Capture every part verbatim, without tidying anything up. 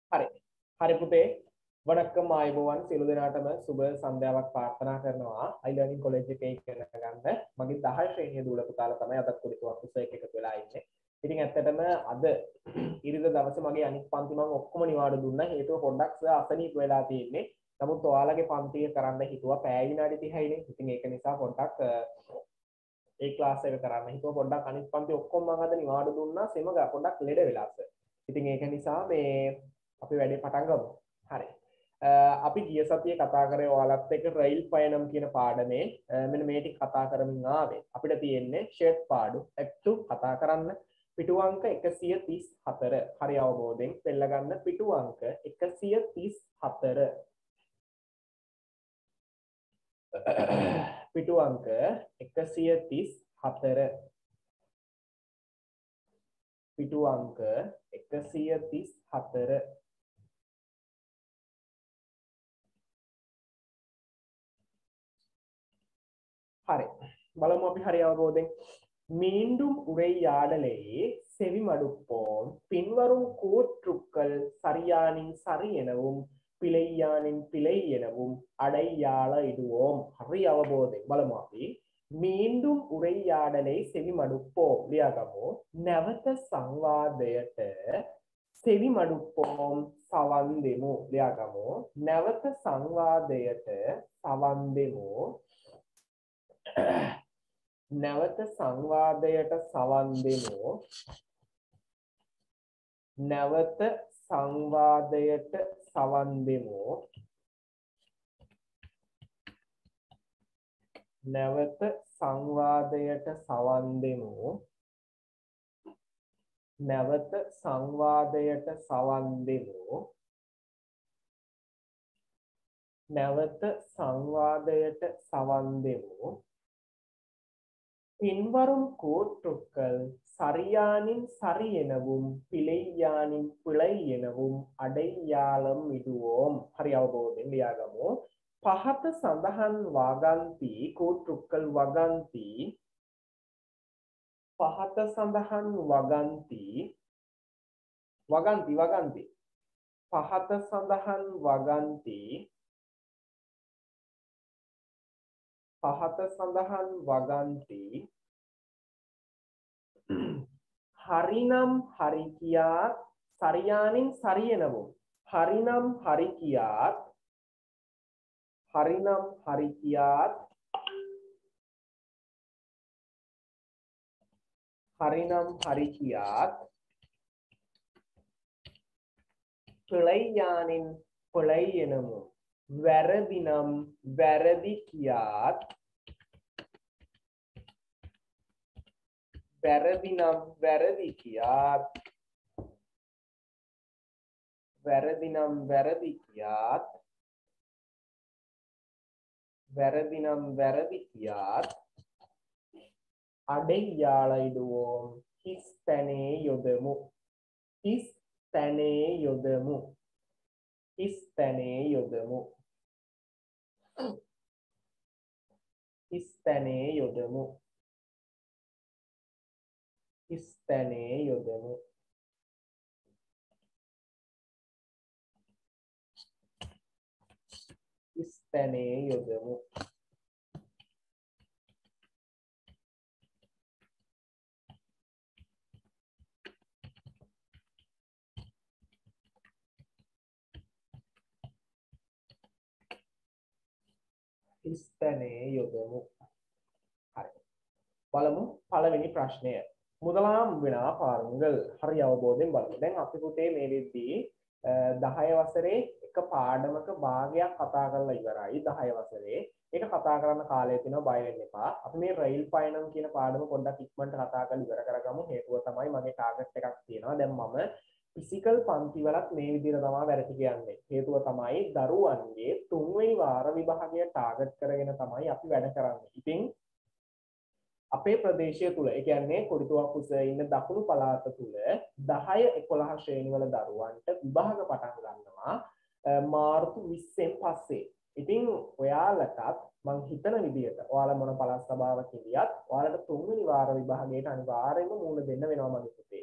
හරි. හරි පුතේ. වණක්කම් ආයුබෝවන් සියලු දෙනාටම සුබ සන්ධ්‍යාවක් ප්‍රාර්ථනා කරනවා. iLearning college එකේ ඉගෙන ගන්න මගේ දහය ශ්‍රේණියේ දූල පුතාලා තමයි අදත් කුඩිතුවක් කුසයක එකතු වෙලා ඉන්නේ. ඉතින් ඇත්තටම අද ඉරිදා දවසේ මගේ අනිත් පන්ති මම ඔක්කොම නිවාඩු දුන්නා. හේතුව පොඩ්ඩක් අසනීප වෙලා තියෙන්නේ. නමුත් ඔයාලගේ පන්තිය කරන්න හිතුවා පැය විනාඩි තිහයිනේ. ඉතින් ඒක නිසා පොඩ්ඩක් ඒ ක්ලාස් එක කරන්න හිතුවා. පොඩ්ඩක් අනිත් පන්ති ඔක්කොම මම අද නිවාඩු දුන්නා. සෙමග පොඩ්ඩක් ලෙඩ වෙලාස. ඉතින් ඒක නිසා මේ අපි වැඩේ පටන් ගමු. හරි. අපි ගිය සතියේ කතා කරේ ඔයාලත් එක්ක රයිල් පයනම් කියන පාඩමේ මෙන්න මේ ටික කතා කරමින් ආවේ. අපිට තියෙන්නේ ෂේප් පාඩු එක්තු කතා කරන්න. පිටු අංක එකසිය තිස් හතර. හරි අවබෝධයෙන් පෙළ ගන්න පිටු අංක එකසිය තිස් හතර. පිටු අංක එකසිය තිස් හතර. පිටු අංක එකසිය තිස් හතර. හරි. බලමු අපි හරි අවබෝධයෙන් மீண்டும் உரையாடலையே செவிமடுப்போம். பின்வரும் கூற்றுக்கள் சரியானின் சரி எனவும் பிழையானின் பிழை எனவும் அடையாளமிடுவோம். හරි අවබෝධයෙන් බලමු අපි மீண்டும் உரையாடலை செவிமடுப்போம் ලියාගමු. නැවත සංවාදයට செவிமடுப்போம் සවන් දෙමු ලියාගමු. නැවත සංවාදයට සවන් දෙමු. නැවත සංවාදයට සවන් දෙමු. නැවත සංවාදයට සවන් දෙමු. නැවත සංවාදයට සවන් දෙමු. නැවත සංවාදයට සවන් දෙමු. නැවත සංවාදයට සවන් දෙමු. பின்வரும் கூற்றுக்கள் சரியானின் சரி எனவும் பிழையானின் பிழை எனவும் අඩයාලම් ඉදුවෝම්. හරි අවබෝධයෙන් ලියාගමු. පහත සඳහන් වගන්ති கூற்றுக்கள் වගන්ති පහත සඳහන් වගන්ති වගන්ති වගන්ති පහත සඳහන් වගන්ති පහත සඳහන් වගන්ති හරිනම් හරි කියාත් සරියානින් සරි එනවෝ. හරිනම් හරි කියාත් හරිනම් හරි කියාත් හරිනම් හරි කියාත් පිழைයානින් පිழை එනවෝ. වැරදිනම් වැරදි කියාත් වැරදිනම් වැරදි කියාත් වැරදිනම් වැරදි කියාත් වැරදිනම් වැරදි කියාත් අඩයාලයිඩුවෝම්. හිස් තැනේ යොදමු. හිස් තැනේ යොදමු. හිස් තැනේ යොදමු. හිස් තැනේ යොදමු. හිස් තැනේ යොදමු. හිස් තැනේ යොදමු. හිස් තැනේ යොදමු. හරි. බලමු පළවෙනි ප්‍රශ්නය. முதலாம் வினா பாருங்கள். හරි අවබෝධයෙන් බලමු. දැන් අපි පුතේ මේ වෙද්දී දහය වසරේ එක පාඩමක භාගයක් කතා කරලා ඉවරයි. දහය වසරේ ඒක කතා කරන්න කාලය තියෙනවා, බය වෙන්න එපා. අපි මේ රයිල් පයනම් කියන පාඩම පොඩ්ඩක් ඉක්මනට කතා කරලා ඉවර කරගමු. හේතුව තමයි මගේ ටාගට් එකක් තියෙනවා. දැන් මම ෆිසිකල් පන්ති වලත් මේ විදිහට තමයි වැඩ කියන්නේ. හේතුව තමයි දරුවන්ගේ තුන්වෙනි වාර විභාගය ටාගට් කරගෙන තමයි අපි වැඩ කරන්නේ. ඉතින් අපේ ප්‍රදේශය තුල, ඒ කියන්නේ කොරිතුවක් කුස ඉන්න දකුණු පළාත තුල දහය එකොළහ ශ්‍රේණිවල දරුවන්ට විභාග පටන් ගන්නවා මාර්තු විස්සෙන් පස්සේ. ඉතින් ඔයාලටත් මං හිතන විදිහට ඔයාලා මොන පළාත් සභාවක ඉඳියත් ඔයාලට තුන්වෙනි වාර විභාගයට අනිවාර්යයෙන්ම මුහුණ දෙන්න වෙනවා මගේ පුතේ.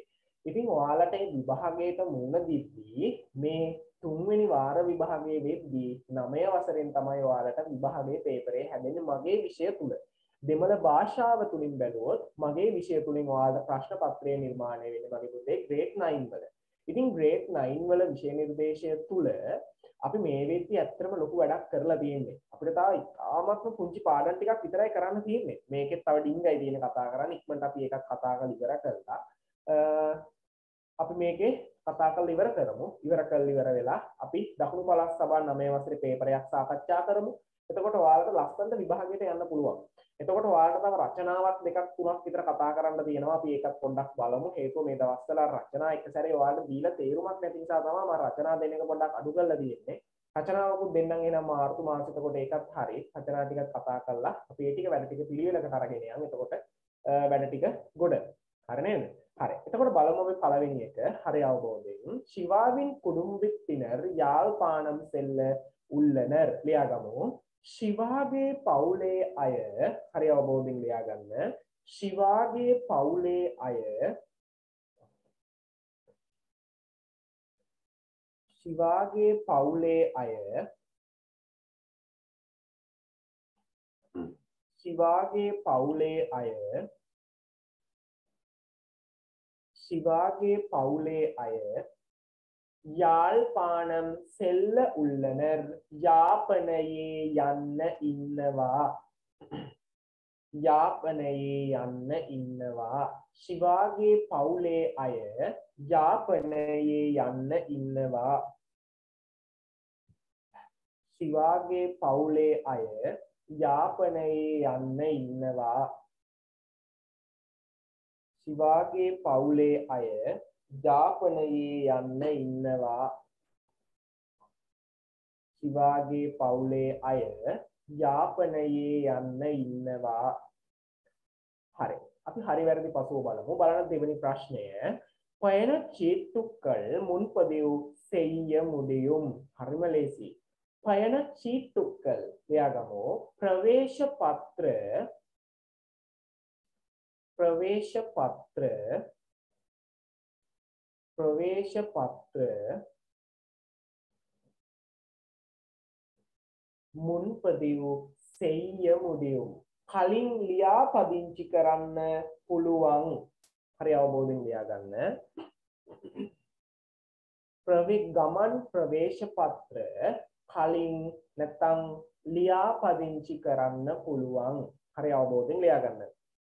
ඉතින් ඔයාලට මේ විභාගයට මුහුණ දීදී මේ තුන්වෙනි වාර විභාගයේ වෙද්දී නවය වසරෙන් තමයි ඔයාලට විභාගයේ පේපරේ හැදෙන්නේ මගේ විෂය තුල. දෙමළ භාෂාව තුලින් බැලුවොත් මගේ විෂය තුලින් ඔයාලට ප්‍රශ්න පත්‍රය නිර්මාණය වෙන්නේ මගේ පුතේ ග්‍රේඩ් නවය වල. ඉතින් ග්‍රේඩ් නවය වල විෂය නිර්දේශය තුල අපි මේ වෙද්දී ඇත්තටම ලොකු වැඩක් කරලා තියෙන්නේ. අපිට තව ඉතාමත්ම පුංචි පාඩම් ටිකක් විතරයි කරන්න තියෙන්නේ. මේකෙත් තව ඩිංගයි තියෙන කතා කරන්න. ඉක්මනට අපි ඒකත් කතා කරලා ඉවර කරලා අපි මේකේ කතා කරලා ඉවර කරමු. ඉවර කරලා ඉවර වෙලා අපි දකුණු පළාත් සභා නවය වසරේ පේපරයක් සාකච්ඡා කරමු. එතකොට ඔයාලට ලස්සනට විභාගයට යන්න පුළුවන්. එතකොට ඔයාලට තව රචනාවක් දෙකක් තුනක් විතර කතා කරන්න තියෙනවා. අපි ඒකත් පොඩ්ඩක් බලමු. හේතුව මේ දවස්වල රචනා එක සැරේ ඔයාලට දීලා තේරුමක් නැති නිසා තමයි මම රචනා දෙන එක පොඩ්ඩක් අඩු කරලා තියෙන්නේ. රචනාවකුත් දෙන්නම් එහෙනම් මාර්තු මාසෙට කොට ඒකත් හරි. රචනා ටිකක් කතා කරලා අපි ඒ ටික වැඩ ටික පිළිවෙලකට අරගෙන යමු. එතකොට වැඩ ටික ගොඩ. හරි නේද? හරි. එතකොට බලමු අපි පළවෙනි එක හරි අවබෝධයෙන් ශිවාவின் குடும்பத்தினர் யாழ்ப்பாணம் செல்ல உள்ளனர் ලියාගමු. ශිවාගේ පවුලේ අය හරි අවබෝධයෙන් ලියා ගන්න. ශිවාගේ පවුලේ අය ශිවාගේ පවුලේ අය ශිවාගේ පවුලේ අය ශිවාගේ පවුලේ අය யாழ்ப்பாணம் செல்ல உள்ளனர் යාපනයේ යන්න ඉන්නවා යාපනයේ යන්න ඉන්නවා ශිවාගේ පවුලේ අය යාපනයේ යන්න ඉන්නවා ශිවාගේ පවුලේ අය යාපනයේ යන්න ඉන්නවා ශිවාගේ පවුලේ අය යාපනයේ යන්න ඉන්නවා ශිවාගේ පවුලේ අය යාපනයේ යන්න ඉන්නවා හරි අපි හරි වැරදි පසුව බලමු බලන්න දෙවෙනි ප්‍රශ්නය பயண சீட்டுக்கள் முன்பதிவு செய்ய முடியும் හරිම ලේසි பயண சீட்டுக்கள் ලියාගමු ප්‍රවේශ පත්‍ර प्रवेश पत्र प्रवेश पत्र මුන්පදිව් செய்ய முடியும் කලින් ලියාපදිංචි කරන්න පුළුවන් හරි අවබෝධයෙන් ලියා ගන්න ප්‍රවි ගමන් ප්‍රවේශ පත්‍ර කලින් නැත්නම් ලියාපදිංචි කරන්න පුළුවන් හරි අවබෝධයෙන් ලියා ගන්න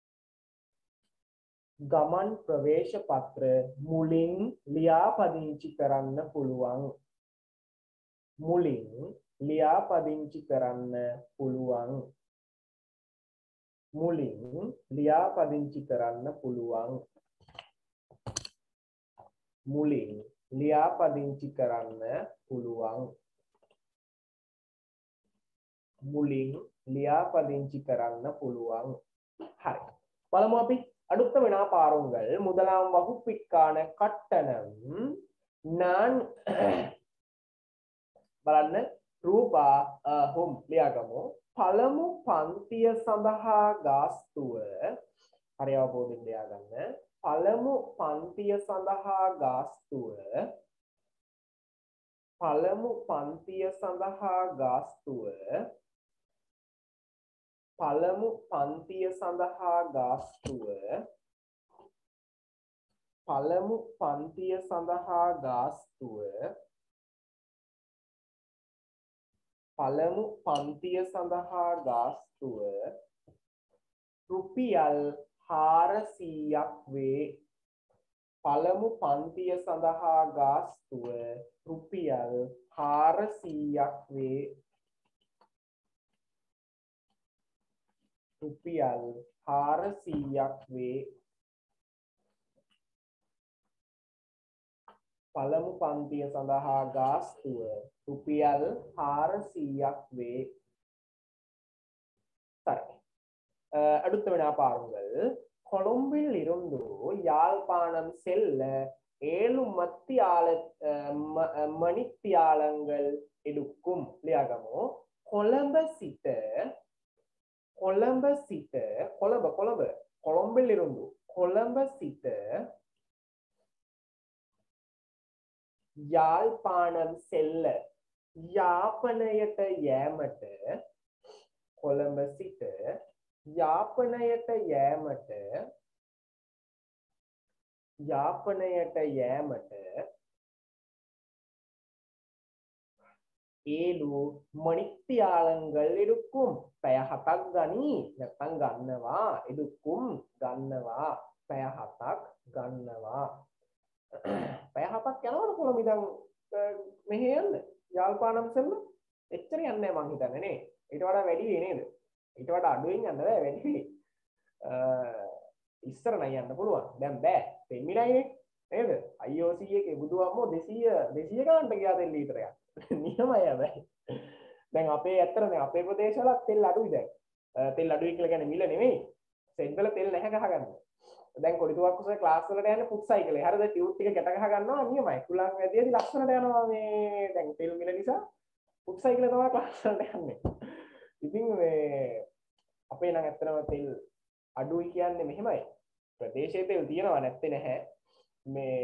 ගමන් ප්‍රවේශ පත්‍ර මුලින් ලියාපදිංචි කරන්න පුළුවන් මුලින් ලියාපදිංචි කරන්න පුළුවන් මුලින් ලියාපදිංචි කරන්න පුළුවන් මුලින් ලියාපදිංචි කරන්න පුළුවන් මුලින් ලියාපදිංචි කරන්න පුළුවන් හරි බලමු අපි அடுத்த வினா பாருங்கள் முதலாம் வகுப்பிற்கான கட்டணம் நான் බලන්න රූපා හොම් ලියාගමු පළමු පන්තිය සඳහා ගාස්තුව හරි අවබෝධයෙන් ලියා ගන්න පළමු පන්තිය සඳහා ගාස්තුව පළමු පන්තිය සඳහා ගාස්තුව පළමු පන්තිය සඳහා ගාස්තුව පළමු පන්තිය සඳහා ගාස්තුව පළමු පන්තිය සඳහා ගාස්තුව රුපියල් හාරසීයක් වේ පළමු පන්තිය සඳහා ගාස්තුව රුපියල් හාරසීයක් වේ රුපියල් හාරසීයක් වේ පළමු පන්තිය සඳහා ගාස්තුව රුපියල් හාරසීයක් වේ சரி அடுத்த வினா பாருங்கள் கொழும்பில் இருந்து யாழ்ப்பாணம் செல்ல ஏழு மத்தியால மணித்தியாலங்கள் எடுக்கும் ලියාගමු කොළඹ සිට කොළඹ සිට කොළඹ කොළඹ කොළඹිல் இருந்து කොළඹ සිට යාල්පාණම් සෙල්ල යාපනයට යෑමට කොළඹ සිට යාපනයට යෑමට යාපනයට යෑමට ஏழு மணித்தியாலங்கள் எடுக்கும் පැය හතක් ගනී නැත්නම් ගන්නවා எடுக்கும் ගන්නවා පැය හතක් ගන්නවා පැය හතක් යනවද කොළඹ ඉඳන් මෙහෙ යන්න යාල්පාණම් සෙල්ල එච්චර යන්නේ නැහැ මං හිතන්නේ නේ ඊට වඩා වැඩි වෙයි නේද ඊට වඩා අඩුවෙන් යන්න බෑ වැඩි වෙයි ඉස්සර නම් යන්න පුළුවන් දැන් බෑ දෙම්මිලයිනේ නේද I O C එකේ බුදුහාමෝ දෙසීය දෙසීය ගන්නට ගියා දෙන්න ලීටරයක් නියමයි හැබැයි දැන් අපේ ඇත්තටම අපේ ප්‍රදේශවල තෙල් අඩුයි දැන් තෙල් අඩුයි කියලා කියන්නේ මිල නෙමෙයි සෙඩ් වල තෙල් නැහැ ගහගන්න දැන් කොඩිතුවක් කුසේ ක්ලාස් වලට යන්නේ ෆුට් සයිකලේ හරිද ටියුබ් ටික ගැට ගහ ගන්නවා නියමයි කුලං වැදියේදී ලස්සනට යනවා මේ දැන් තෙල් මිල නිසා ෆුට් සයිකලේ තමයි ක්ලාස් වලට යන්නේ ඉතින් මේ අපේ නම් ඇත්තටම තෙල් අඩුයි කියන්නේ මෙහෙමයි ප්‍රදේශයේ තෙල් තියෙනවා නැත්තේ නැහැ මේ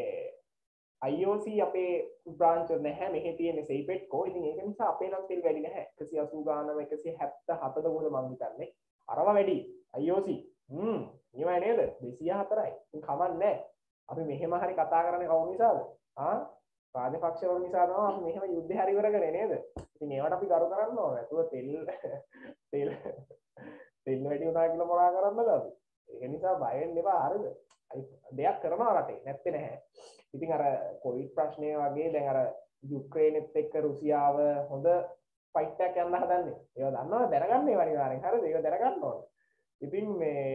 I O C අපේ බ්‍රාන්ච් එක නැහැ මෙහෙ තියෙන සෙයිපෙට්කෝ ඉතින් ඒක නිසා අපේ නම් තෙල් වැඩි නැහැ එකසිය අසූ ගානම එකසිය හැත්තෑ හතද කොහොමද මං හිතන්නේ අරව වැඩි I O C හ්ම් නියමයි නේද දෙසිය හතරයි ඉතින් කමන්නේ අපි මෙහෙම හරි කතා කරන්නේ කවුරු නිසාද ආ රාජපක්ෂවරු නිසා තමයි අපි මෙහෙම යුද්ධය හරි ඉවර කරේ නේද ඉතින් ඒවට අපි ගරු කරන්න ඕනේ නැතුව තෙල් තෙල් තෙල් වැඩි වුණා කියලා මොනා කරන්නද අපි ඒක නිසා බය වෙන්න එපා හරිද දෙයක් කරනවා රටේ නැත්තේ නැහැ ඉතින් අර කොවිඩ් ප්‍රශ්නය වගේ දැන් අර යුක්‍රේනෙත් එක්ක රුසියාව හොඳ ෆයිට් එකක් යන්න හදන්නේ ඒව දන්නවද දැනගන්න ඒවා අනිවාර්යෙන් හරිද ඒක දැනගන්න ඕනේ ඉතින් මේ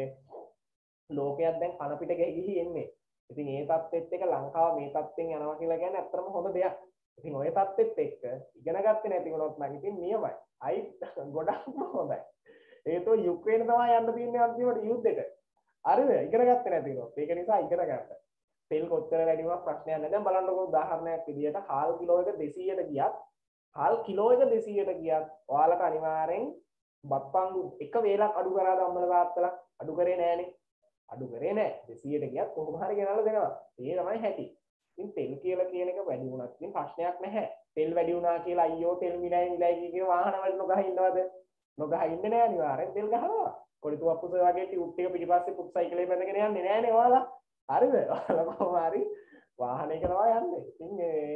ලෝකයක් දැන් කන පිට ගිහි එන්නේ ඉතින් ඒ තත්ත්වෙත් එක්ක ලංකාව මේ තත්ත්වෙන් යනවා කියලා කියන්නේ අත්‍තරම හොඳ දෙයක් ඉතින් ওই තත්ත්වෙත් එක්ක ඉගෙන ගත්තේ නැති වුණොත් නම් ඉතින් නියමයි අයි ගොඩක්ම හොඳයි ඒතෝ යුක්‍රේන තමයි යන්න තියෙන්නේ අන්තිමට යුද්ධෙට හරිද ඉගෙන ගත්තේ නැති වුණොත් ඒක නිසා ඉගෙන ගන්න තෙල් කොච්චර වැඩි වුණා ප්‍රශ්නයක් නැහැ දැන් බලන්නකෝ උදාහරණයක් විදියට හාල් කිලෝ එක දෙසීයට ගියත් හාල් කිලෝ එක දෙසීයට ගියත් ඔයාලට අනිවාර්යෙන් බත්පංගු එක වේලක් අඩු කරාද අම්මලා තාත්තලා අඩු කරේ නෑනේ අඩු කරේ නෑ දෙසීයට ගියත් කොහොම හරි ගෙනල්ලා දෙනවා ඒ තමයි හැටි ඉතින් තෙල් කියලා කියන එක වැඩි වුණත් ඉතින් ප්‍රශ්නයක් නැහැ තෙල් වැඩි වුණා කියලා අයියෝ තෙල් මිලයි මිලයි කියන වාහන වල නොගහ ඉන්නවද නොගහ ඉන්නේ නෑ අනිවාර්යෙන් තෙල් ගහනවා කොලිතුවක් පුතේ වගේ ටියුබ් ටික පිටිපස්සේ පුත් සයිකලේ බැඳගෙන යන්නේ නෑනේ ඔයාලා හරිද ඔයාලා කොහොම හරි වාහනයක තමයි යන්නේ ඉතින්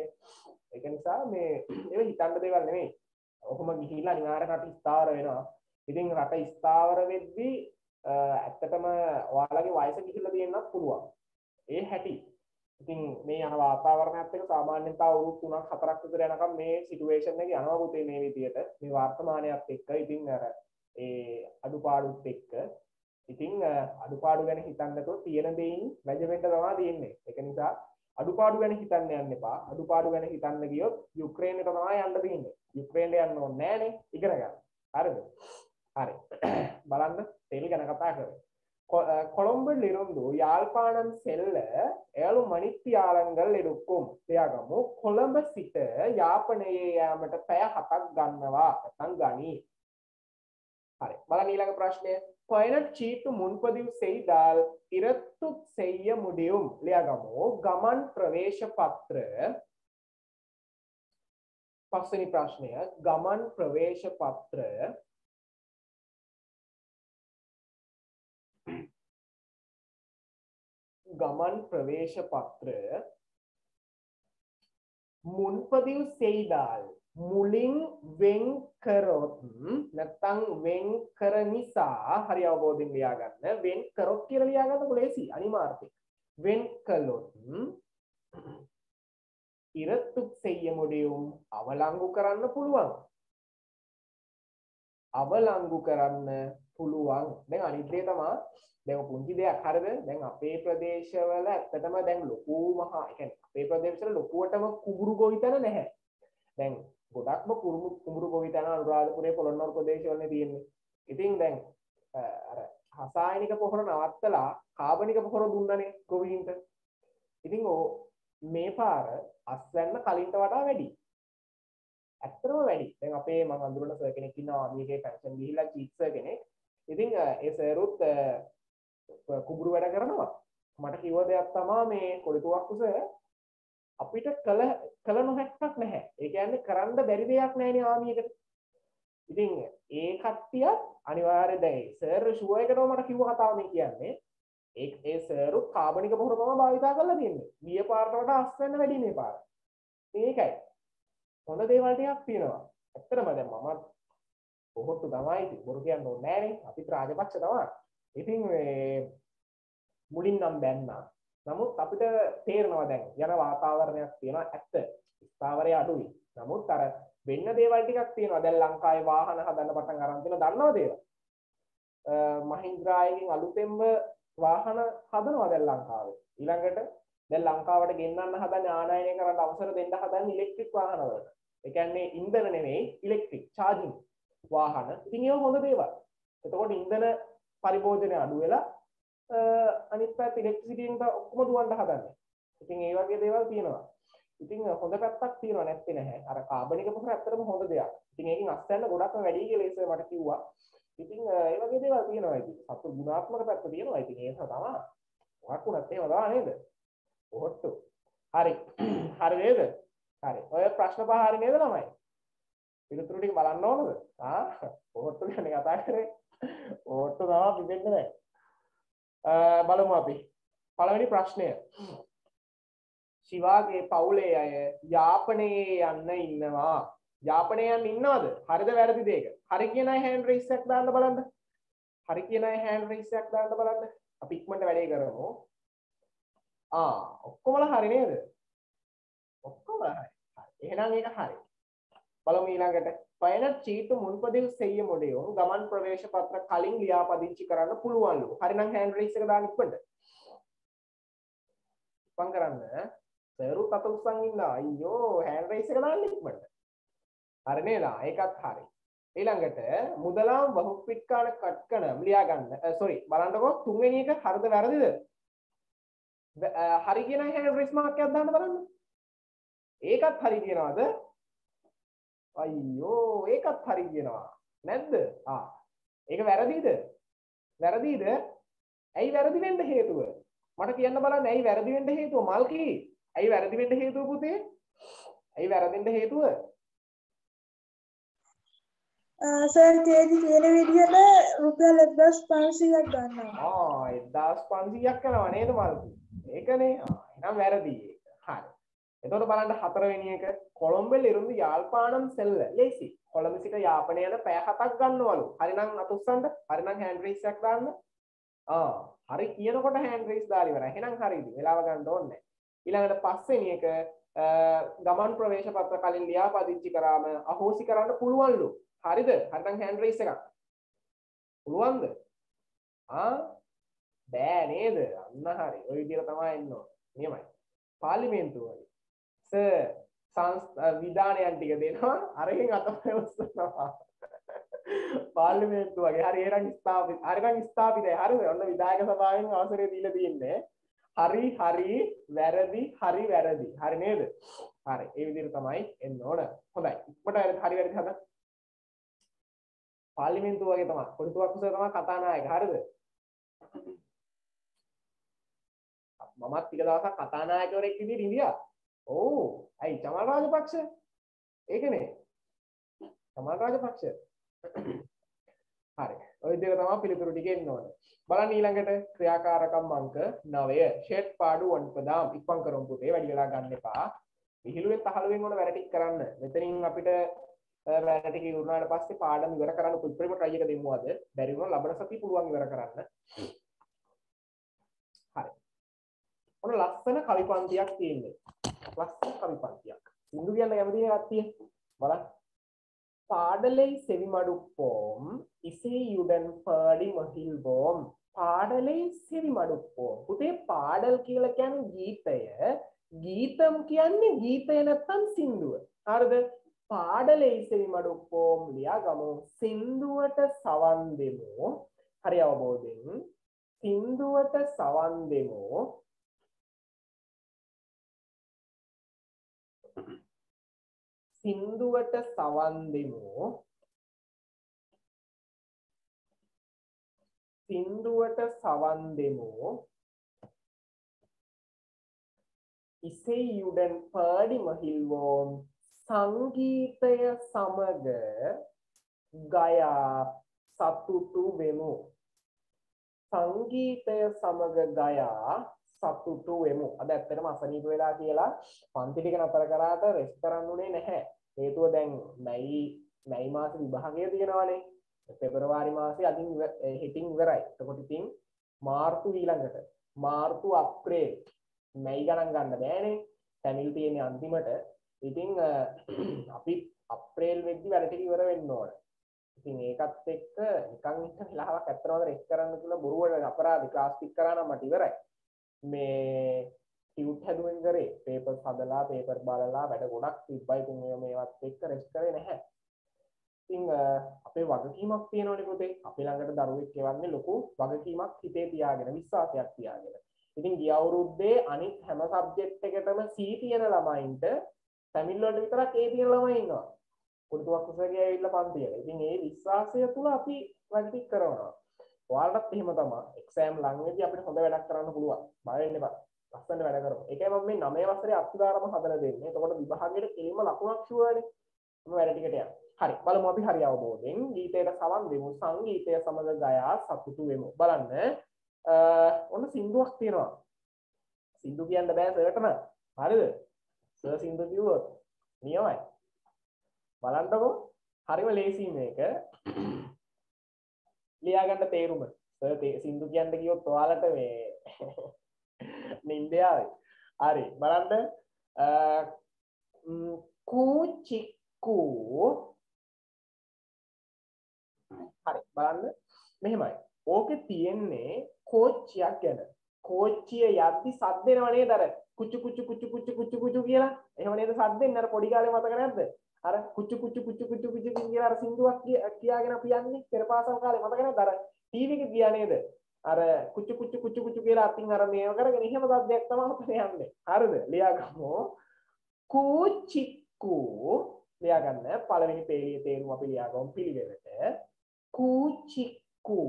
ඒක නිසා මේ ඒක හිතන්න දේවල් නෙමෙයි ඔහොම ගිහිල්ලා අනිවාර්යෙන් රට ස්ථාවර වෙනවා ඉතින් රට ස්ථාවර වෙද්දී ඇත්තටම ඔයාලගේ වයස ගිහිල්ලා තියෙන්නත් පුළුවන් ඒ හැටි ඉතින් මේ යන වාතාවරණයත් එක්ක සාමාන්‍යයෙන් තා අවුරුදු තුනක් හතරක් විතර යනකම් මේ සිටුේෂන් එක යනවා පුතේ මේ විදියට මේ වර්තමානයත් එක්ක ඉතින් අර ඒ අඩුපාඩුත් එක්ක ඉතින් අඩුපාඩු ගැන හිතන්නකො තියෙන දෙයින් වැජෙන්න තමයි තියෙන්නේ ඒක නිසා අඩුපාඩු ගැන හිතන්න යන්න එපා අඩුපාඩු ගැන හිතන්න ගියොත් යුක්‍රේනයට තමයි යන්න තියෙන්නේ යුක්‍රේනට යන්න ඕනේ නෑනේ ඉගෙන ගන්න හරිද හරි බලන්න තෙල් ගැන කතා කරමු கொழும்பில் இருந்து யாழ்ப்பாணம் செல்ல ஏழு மணித்தியாலங்கள் எடுக்கும் තියාගමු කොළඹ සිට යාපනයේ යාමට පැය හතක් ගන්නවා නැත්නම් ගනී හරි බලන්න ඊළඟ ප්‍රශ්නය பயணச்சீட்டு முன்பதிவு செய்தால் இருபத்து செய்ய முடியும் ලියාගමු ගමන් ප්‍රවේශ පත්‍ර පස්වෙනි ප්‍රශ්නය ගමන් ප්‍රවේශ පත්‍ර ගමන් ප්‍රවේශ පත්‍ර මුන්පදිව් செய்தால் මුලින් වෙන් කරොත් නැත්නම් වෙන් කර නිසා හරි අවබෝධයෙන් ලියා ගන්න වෙන් කරොත් කියලා ලියා ගන්නකො ලේසි අනිමාර්ථය වෙන් කළොත් ඉරතු செய்ய முடியும் අවලංගු කරන්න පුළුවන් අවලංගු කරන්න පුළුවන් දැන් අනිත් දේ තමයි දැන් පුංචි දෙයක් හරිද දැන් අපේ ප්‍රදේශවල ඇත්තටම දැන් ලොකු මහා ඒ කියන්නේ අපේ ප්‍රදේශවල ලොකුවටම කුඹුරු ගොවිතැන නැහැ දැන් ගොඩක්ම කුරුමු කුඹුරු ගොවිතැන අනුරාධපුරේ පොළොන්නරුව ප්‍රදේශවලනේ තියෙන්නේ ඉතින් දැන් අර රසායනික පොහොර නවත්තලා කාබනික පොහොර දුන්නනේ ගොවීන්ට ඉතින් මේ පාර අස්වැන්න කලින්ට වඩා වැඩි ඇත්තටම වැඩි දැන් අපේ මම අඳුරන සර් කෙනෙක් ඉන්නවා මේකේ පෙන්ෂන් ගිහිල්ලා චීෆ් සර් කෙනෙක් ඉතින් ඒ සර්ුත් කුඹුරු වැඩ කරනවා මට කිව්ව දෙයක් තමයි මේ කොළිතුවක් කුස අපිට කළ කළ නොහැක්කක් නැහැ. ඒ කියන්නේ කරන්න බැරි දෙයක් නැහැනේ ආමියකට. ඉතින් ඒ කට්ටිය අනිවාර්යයෙන් දැන් සර් ෂුවර් එකටම මට කිව්ව කතාව මේ කියන්නේ. ඒ ඒ සර් කාබනික පොහොර තමයි භාවිතා කරලා තියෙන්නේ. ගිය පාරට වඩා අස්වැන්න වැඩි මේ පාර. මේකයි. හොඳ දේවල් ටිකක් තියෙනවා. ඇත්තටම දැන් මම පොහොට්ටු තමයි ඉතින් බොරු කියන්න ඕනේ නෑනේ. අපිත් රාජපක්ෂ තමයි. ඉතින් මේ මුලින් නම් බැන්නා. නමුත් අපිට තේරෙනවා දැන් යන වාතාවරණයක් තියෙනවා ඇත්ත. ස්ථාවරය අඩුයි. නමුත් අර වෙන්න දේවල් ටිකක් තියෙනවා. දැන් ලංකාවේ වාහන හදන්න පටන් අරන් තියෙනවා. දන්නවද ඒවා? මහින්ද්‍රායකින් අලුතෙන්ම වාහන හදනවා දැන් ලංකාවේ. ඊළඟට දැන් ලංකාවට ගෙන්නන්න හදන ආනයනය කරන්න අවසර දෙන්න හදන ඉලෙක්ට්‍රික් වාහන වලට. ඒ කියන්නේ ඉන්ධන නෙමෙයි ඉලෙක්ට්‍රික් චාර්ජින් වාහන. ඉතින් ඒක හොඳ දේවල්. එතකොට ඉන්ධන පරිභෝජනය අඩු වෙලා අනිත් පැත්ත ඉලෙක්ට්‍රිසිටියෙන් ඔක්කොම දුවන්න හදන්නේ. ඉතින් ඒ වගේ දේවල් තියෙනවා. ඉතින් හොඳ පැත්තක් තියෙනවා නැත්තේ නැහැ. අර කාබනික පොහොර ඇත්තටම හොඳ දෙයක්. ඉතින් ඒකෙන් අස්වැන්න ගොඩක්ම වැඩි කියලා ඉස්සර මට කිව්වා. ඉතින් ඒ වගේ දේවල් තියෙනවා. ඉතින් සතු ගුණාත්මක පැත්ත තියෙනවා. ඉතින් ඒක තමයි. වකුණත් එහෙම තමයි නේද? පොහොට්ටු. හරි. හරි නේද? හරි. ඔය ප්‍රශ්න පහ හරි නේද ළමයි? පිළිතුරු ටික බලන්න ඕනද? ආ පොහොට්ටු ගැන කතා කරේ. පොහොට්ටු තමයි පිටෙන්නේ නැහැ. බලමු අපි. පළවෙනි ප්‍රශ්නය. ශිවාගේ පවුලේ අය යාපනයේ යන්න ඉන්නවා. යාපනයේ යන්න ඉන්නවද? හරිද වැරදිද ඒක? හරි කියන අය හෑන්ඩ් රේස් එකක් දාන්න බලන්න. හරි කියන අය හෑන්ඩ් රේස් එකක් දාන්න බලන්න. අපි ඉක්මනට වැඩේ කරමු. ආ ඔක්කොමලා හරි නේද? ඔක්කොමලා හරි. එහෙනම් ඒක හරි. බලමු ඊළඟට. பயணச் சீட்டு முன்பதிவு செய்ய முடியும். ගමන් ප්‍රවේශ පත්‍ර කලින් ලියාපදිංචි කරන්න පුළුවන්ලු. හරිනම් හෑන්ඩ් රේස් එක දාන්න ඉක්මනට. ඉක්මන් කරන්න. සරුත් අත උස්සන් ඉන්නවා. අයියෝ හෑන්ඩ් රේස් එක දාන්න ඉක්මනට. හරි නේද? ඒකත් හරි. ඊළඟට මුදලාම් වහුප්පිට්කාන කට්කණම් ලියා ගන්න. සෝරි බලන්නකෝ තුන්වෙනි එක හරිද වැරදිද? හරි කියන හෑන්ඩ් රේස් මාක් එකක් දාන්න බලන්න. ඒකත් හරි කියනවාද? අයියෝ ඒකත් හරි කියනවා. නැද්ද? ආ ඒක වැරදිද? වැරදිද? ඇයි වැරදි වෙන්න හේතුව? මට කියන්න බලන්න ඇයි වැරදි වෙන්න හේතුව මල්කි? ඇයි වැරදි වෙන්න හේතුව පුතේ? ඇයි වැරදින්න හේතුව? සර් තේදි කියන විදිහට රුපියල් එක්දාස් පන්සීයක් ගන්නවා. ආ එක්දාස් පන්සීයක් කරනවා නේද මල්කි? ඒකනේ. ආ එහෙනම් වැරදි ඒක. හරි. එතකොට බලන්න හතරවෙනි එක කොළඹිல் இருந்து யாழ்ப்பாணம் செல்ல ලේසි. කොළඹ සිට යාපනය යන පැය හතක් ගන්නවලු. හරිනම් අත උස්සන්න. හරිනම් හෑන්ඩ් රේස් එකක් දාන්න. ආ හරි කියනකොට හෑන්ඩ් රේස් දාලා ඉවරයි. එහෙනම් හරිද? වෙලාව ගන්න ඕනේ නැහැ. ඊළඟට පස්වෙනි එක ගමන් ප්‍රවේශ පත්‍ර කලින් ලියාපදිංචි කරාම අහෝසි කරන්න පුළුවන්ලු. හරිද? හරිනම් හෑන්ඩ් රේස් එකක්. පුළුවන්ද? ආ බෑ නේද? අන්න හරි. ওই විදිහට තමයි එන්න ඕනේ. නියමයි. පාර්ලිමේන්තුව වගේ. සර් විධානයන් ටික දෙනවා. අරකින් අතපය උස්සනවා. පාර්ලිමේන්තුව වගේ. හරි එහෙනම් ස්ථාපිත. හරිනම් ස්ථාපිතයි. හරිද? ඔන්න විධායක සභාවෙන් අවසරය දීලා තියෙන්නේ. හරි හරි වැරදි හරි වැරදි. හරි නේද? හරි. ඒ විදිහට තමයි එන්න ඕන. හොඳයි. ඉක්මනට හරි වැරදි හදන්න. පාර්ලිමේන්තුව වගේ තමයි. පොලිතුවක් කුසල තමයි කතානායක. හරිද? මමත් ටික දවසක් කතානායකවරයෙක් විදිහට ඉඳියා. ඔව්. ඇයි චමල් රාජපක්ෂ? ඒකනේ. චමල් රාජපක්ෂ. හරි. ඔය විදිහට තමයි පිළිතුරු ටික එන්න ඕන. බලන්න ඊළඟට ක්‍රියාකාරකම් අංක නවය. ෂෙට් පාඩු ඔன்பதாம் ඉක්මන් කරමු පුතේ. වැඩි වෙලා ගන්න එපා. විහිළුවෙන් තහළුවෙන් ඕන වැඩ ටික කරන්න. මෙතනින් අපිට වැඩ ටික ඉවරනාට පස්සේ පාඩම් ඉවර කරන්න පුදුපරිම try එක දෙමු අද. බැරි වුණා ලබන සතිය පුළුවන් ඉවර කරන්න. හරි. ඔන්න ලස්සන කවි පන්තියක් තියෙන්නේ. ලස්සන කවි පන්තියක්. සින්දු කියන්න කැමති කට්ටිය බලන්න. பாடலை செவிமடுப்போம் இசையுடன் பாடி மகிழ்வோம். පාඩලේ සිරිමඩුප්පෝ. පුතේ පාඩල් කියලා කියන්නේ ගීතය. ගීතම් කියන්නේ ගීතය නැත්තම් සින්දුව. හරිද? පාඩලේ සිරිමඩුප්පෝම් ලියාගමු. සින්දුවට සවන් දෙමු. හරි අවබෝධයෙන්. සින්දුවට සවන් දෙමු. සින්දුවට සවන් දෙමු. සින්දුවට සවන් දෙමු. ඉසෙයියුடன் පාඩි මහිල්වෝම් සංගීතය සමග ගයා සතුටු වෙමු. සංගීතය සමග ගයා සතුටු වෙමු. අද ඇත්තටම අසනීප වෙලා කියලා පන්ති ටික නතර කරාට රෙස්ට් කරන්න උනේ නැහැ. හේතුව දැන් මැයි මැයි මාස විභාගය තියෙනවානේ. පෙබරවාරි මාසේ අදින් හිටින් ඉවරයි. එතකොට ඉතින් මාර්තු ඊළඟට මාර්තු අප්‍රේල් මැයි ගණන් ගන්න බෑනේ. තැමිල් තියෙන්නේ අන්තිමට. ඉතින් අපි අප්‍රේල් වෙද්දි වැඩ ටික ඉවර වෙන්න ඕන. ඉතින් ඒකත් එක්ක නිකන් ඉන්න වෙලාවක් ඇත්තටම රෙස්ට් කරන්න කියලා බොරුවට අපරාධ ක්ලාස් ටික කරා නම් මට ඉවරයි. මේ ටියුට් හැදුවෙන් කරේ පේපර්ස් හදලා පේපර් බලලා වැඩ ගොඩක් තිබ්බයි. ඉතින් මේ මේවත් එක්ක රෙස්ට් කරේ නැහැ. ඉතින් අපේ වගකීමක් තියෙනවනේ පුතේ. අපි ළඟට දරුවෙක් එවන්නේ ලොකු වගකීමක් හිතේ තියාගෙන විශ්වාසයක් තියාගෙන. ඉතින් ගිය අවුරුද්දේ අනිත් හැම සබ්ජෙක්ට් එකකටම C තියෙන ළමයින්ට තමිල් වලට විතරක් A තියෙන ළමයි ඉන්නවා. පුරුදුවක් කුසගේ ඇවිල්ලා පන්තියට. ඉතින් ඒ විශ්වාසය තුල අපි වැඩ ටික කරනවා. ඔයාලටත් එහෙම තමයි. එක්සෑම් ලඟ වෙද්දී අපිට හොඳ වැඩක් කරන්න පුළුවන්. බය වෙන්න එපා. ලස්සන වැඩ කරමු. ඒකයි මම මේ නවය වසරේ අත්දාරම හදලා දෙන්නේ. එතකොට විභාගයේ කෙලින්ම ලකුණක් ෂුවර්නේ. මම වැඩ ටිකට යනවා. හරි. බලමු අපි හරි අවබෝධයෙන් ගීතයට සවන් දෙමු. සංගීතය සමග ගයා සතුටු වෙමු. බලන්න. අ ඔන්න සින්දුවක් තියෙනවා. සින්දු කියන්න බෑ සර්ට නම්. හරිද? සර් සින්දු කිව්වොත් නියමයි. බලන්නකො. හරිම ලේසි මේක. ලියා ගන්න තේරුම. සර් සින්දු කියන්න කිව්වොත් ඔයාලට මේ නින්දයාවේ. හරි. බලන්න. අ කූචික්කු. හරි. බලන්න. මෙහෙමයි. ඕකේ තියෙන්නේ කෝච්චියක් ගැන. කෝච්චිය යද්දි සද්ද එනව නේද අර කුචු කුචු කුචු කුචු කුචු කුචු කියලා. එහෙම නේද සද්ද එන්නේ අර පොඩි කාලේ මතක නැද්ද? අර කුචු කුචු කුචු කුචු කුචු කියලා අර සින්දුවක් කියාගෙන අපි යන්නේ පෙර පාසල් කාලේ මතක නැද්ද? අර ටීවී එකේ ගියා නේද? අර කුචු කුචු කුචු කුචු කියලා අතින් අර මේව කරගෙන එහෙම සද්දයක් තමයි අපිට යන්නේ. හරිද? ලියාගමු. කූචික්කු ලියා ගන්න. පළවෙනි පේළියේ තේරුම අපි ලියාගමු පිළිවෙලට. කූචික්කු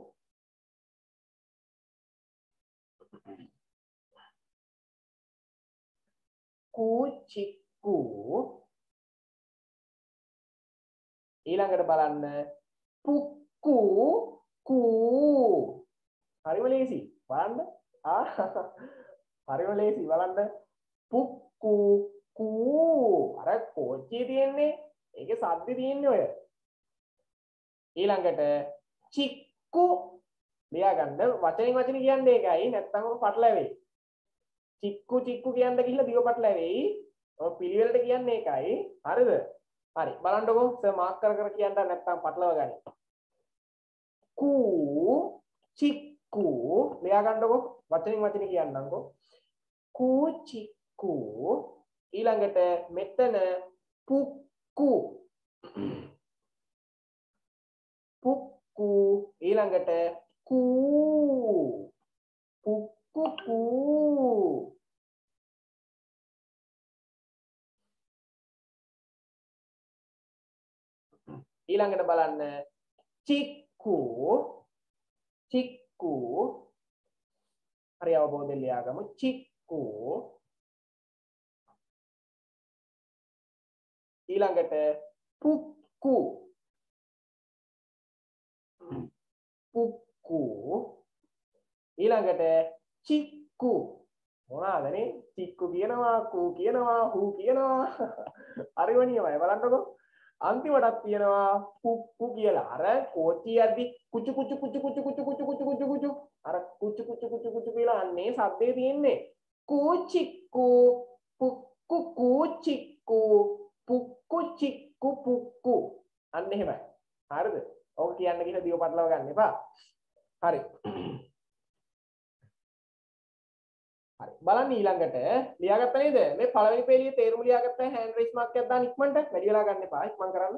කූචික්කු ඊළඟට බලන්න පුක්කු කූ. හරිම ලේසි. බලන්න. ආ හරිම ලේසි. බලන්න. පුක්කු කූ. අර කෝච්චියේ තියෙන්නේ. ඒකේ සද්දේ තියෙන්නේ ඔය. ඊළඟට චික්කු ලියා ගන්න. වචනින් වචන කියන්නේ ඒකයි. නැත්තම් ඔක පටලැවෙයි. චික්කු චික්කු කියන්න ගිහිල්ලා දිව පටලැවෙයි. ඔය පිළිවෙලට කියන්නේ ඒකයි. හරිද? හරි. බලන්නකො. සර් මාක් කර කර කියන්න නැත්තම් පටලව ගන්න. කූ චික්කු ලියා ගන්නකො. වචනින් වචන කියන්නම්කො. කූ චික්කු ඊළඟට මෙතන පුක්කු පුක්කු ඊළඟට කූ පුක්කු කූ. ඊළඟට බලන්න චික්කු චික්කු. හරි අවබෝධයෙන් ලියාගමු. චික්කු ඊළඟට පුක්කු පුක්කු ඊළඟට චික්කු. මොනවාදනේ? චික්කු කියනවා, කූ කියනවා, හූ කියනවා. හරිම නියමයි. බලන්නකො. අන්තිමටත් තියෙනවා පුක්කු කියලා. අර කෝච්චිය යද්දි කුචු කුචු කුචු කුචු කුචු කුචු කුචු කුචු කුචු අර කුචු කුචු කුචු කුචු කියලා අන්නේ සද්දේ තියෙන්නේ. කූචික්කු පුක්කු කූචික්කු පුක්කු චික්කු පුක්කු. අන්න එහෙමයි. හරිද? ඔක කියන්න කියලා දිව පටලව ගන්න එපා. හරි. හරි. බලන්න ඊළඟට ලියාගත්ත නේද? මේ පළවෙනි පේළියේ තේරුම ලියාගත්ත හෑන්ඩ් රේස් මාක් එකක් දාන්න ඉක්මනට. වැඩි වෙලා ගන්න එපා. ඉක්මන් කරන්න.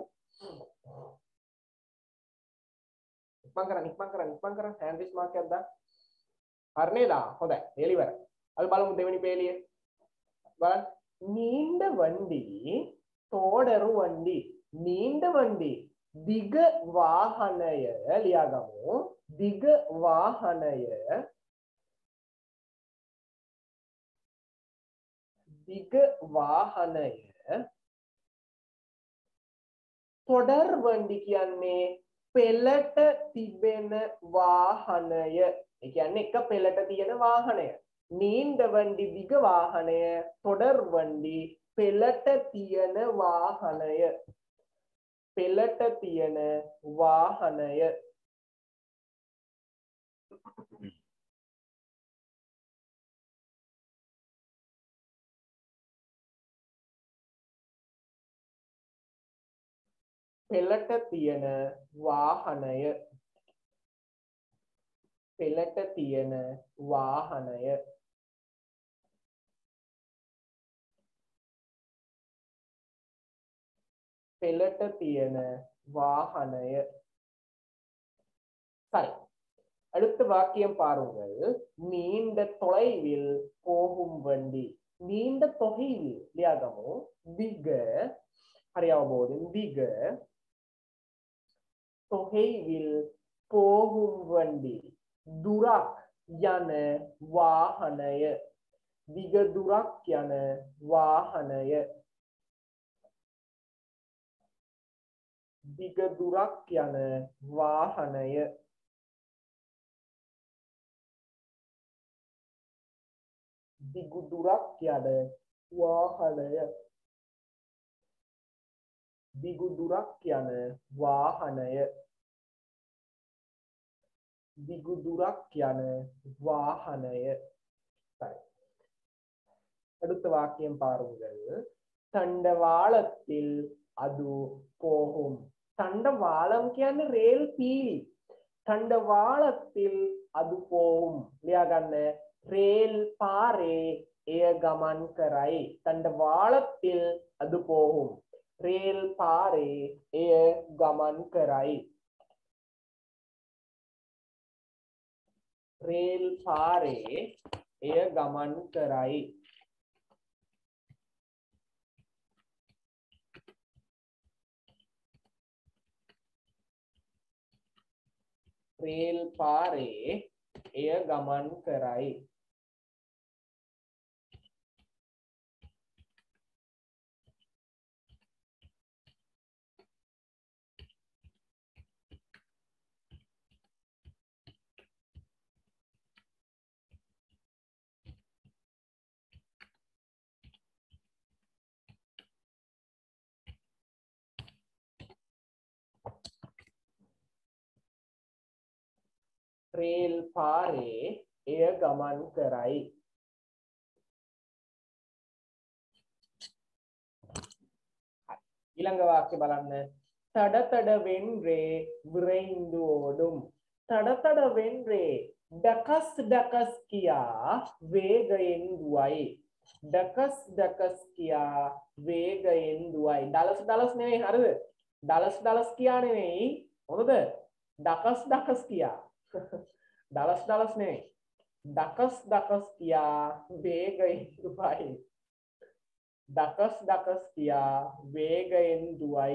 ඉක්මන් කරන්න ඉක්මන් කරන්න ඉක්මන් කරන්න හෑන්ඩ් රේස් මාක් එකක් දාන්න. හරි නේද? හොඳයි. එළි ඉවරයි. අපි බලමු දෙවෙනි පේළිය. බලන්න. நீண்ட வண்டி தோடரு வண்டி. நீண்ட வண்டி දිග වාහනය ලියාගමු. දිග වාහනය දිග වාහනය තොඩර් වණ්ඩි කියන්නේ පෙළට තිබෙන වාහනය. ඒ කියන්නේ එක පෙළට තියෙන වාහනය. නීන්ද වණ්ඩි දිග වාහනය තොඩර් වණ්ඩි පෙළට තියෙන වාහනය. පෙළට තියෙන වාහනය. පෙළට තියෙන වාහනය. පෙළට තියෙන වාහනය. පෙළට තියෙන வாகனය. சரி, அடுத்த வாக்கியம் பாருங்கள். நீண்ட தொலைவில் போகும் வண்டி. நீண்ட தொலைவில் ලියාගමු. දිග හරි අවබෝධයෙන් දිග தொலைவில் போகும் வண்டி. දුරක් යන වාහනය. දිග දුරක් යන වාහනය. දිග දුරක් යන වාහනය. දිග දුරක් යන වාහනය. දිග දුරක් යන වාහනය. දිග දුරක් යන වාහනය. சரி, அடுத்த வாக்கியம் பாருங்கள். தண்டவாளத்தில் அது போகும். தண்டவாளம் කියන්නේ රේල් පීලි. தண்டவாளத்தில் அது போகும். ලියා ගන්න. රේල් පාරේ එය ගමන් කරයි. தண்டவாளத்தில் அது போகும். රේල් පාරේ එය ගමන් කරයි. රේල් පාරේ එය ගමන් කරයි. රේල් පාරේ එය ගමන් කරයි. රේල් පාරේ එය ගමන් කරයි. ඊළඟ වාක්‍ය බලන්න. තඩ තඩ වෙන්රේ විරයින්දු ඕඩුම්. තඩ තඩ වෙන්රේ ඩකස් ඩකස් කියා වේගයෙන් දුවයි. ඩකස් ඩකස් කියා වේගයෙන් දුවයි. ඩලස් ඩලස් නෙවෙයි, හරිද? ඩලස් ඩලස් කියා නෙවෙයි, හොඳද? ඩකස් ඩකස් කියා. ඩලස් ඩලස් නෙවෙයි. ඩකස් ඩකස් කියා වේගයෙන් දුවයි. ඩකස් ඩකස් කියා වේගයෙන් දුවයි.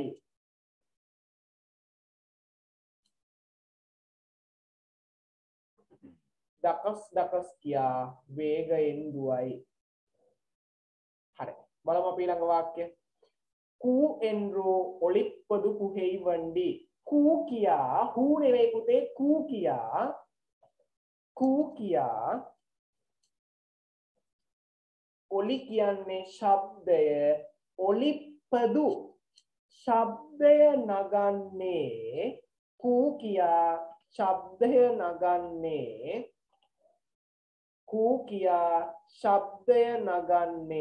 ඩකස් ඩකස් කියා වේගයෙන් දුවයි. හරි, බලමු අපි ඊළඟ වාක්‍ය. කූ එන්රෝ ඔලිප්පදු පුහෙයි වණ්ඩි. කූ කියා, හූ නෙවෙයි පුතේ, කූ කියා. කූ කියා ඔලි කියන්නේ ශබ්දය. ඔලිප්පදු ශබ්දය නගන්නේ. කූ කියා ශබ්දය නගන්නේ. කූ කියා ශබ්දය නගන්නේ.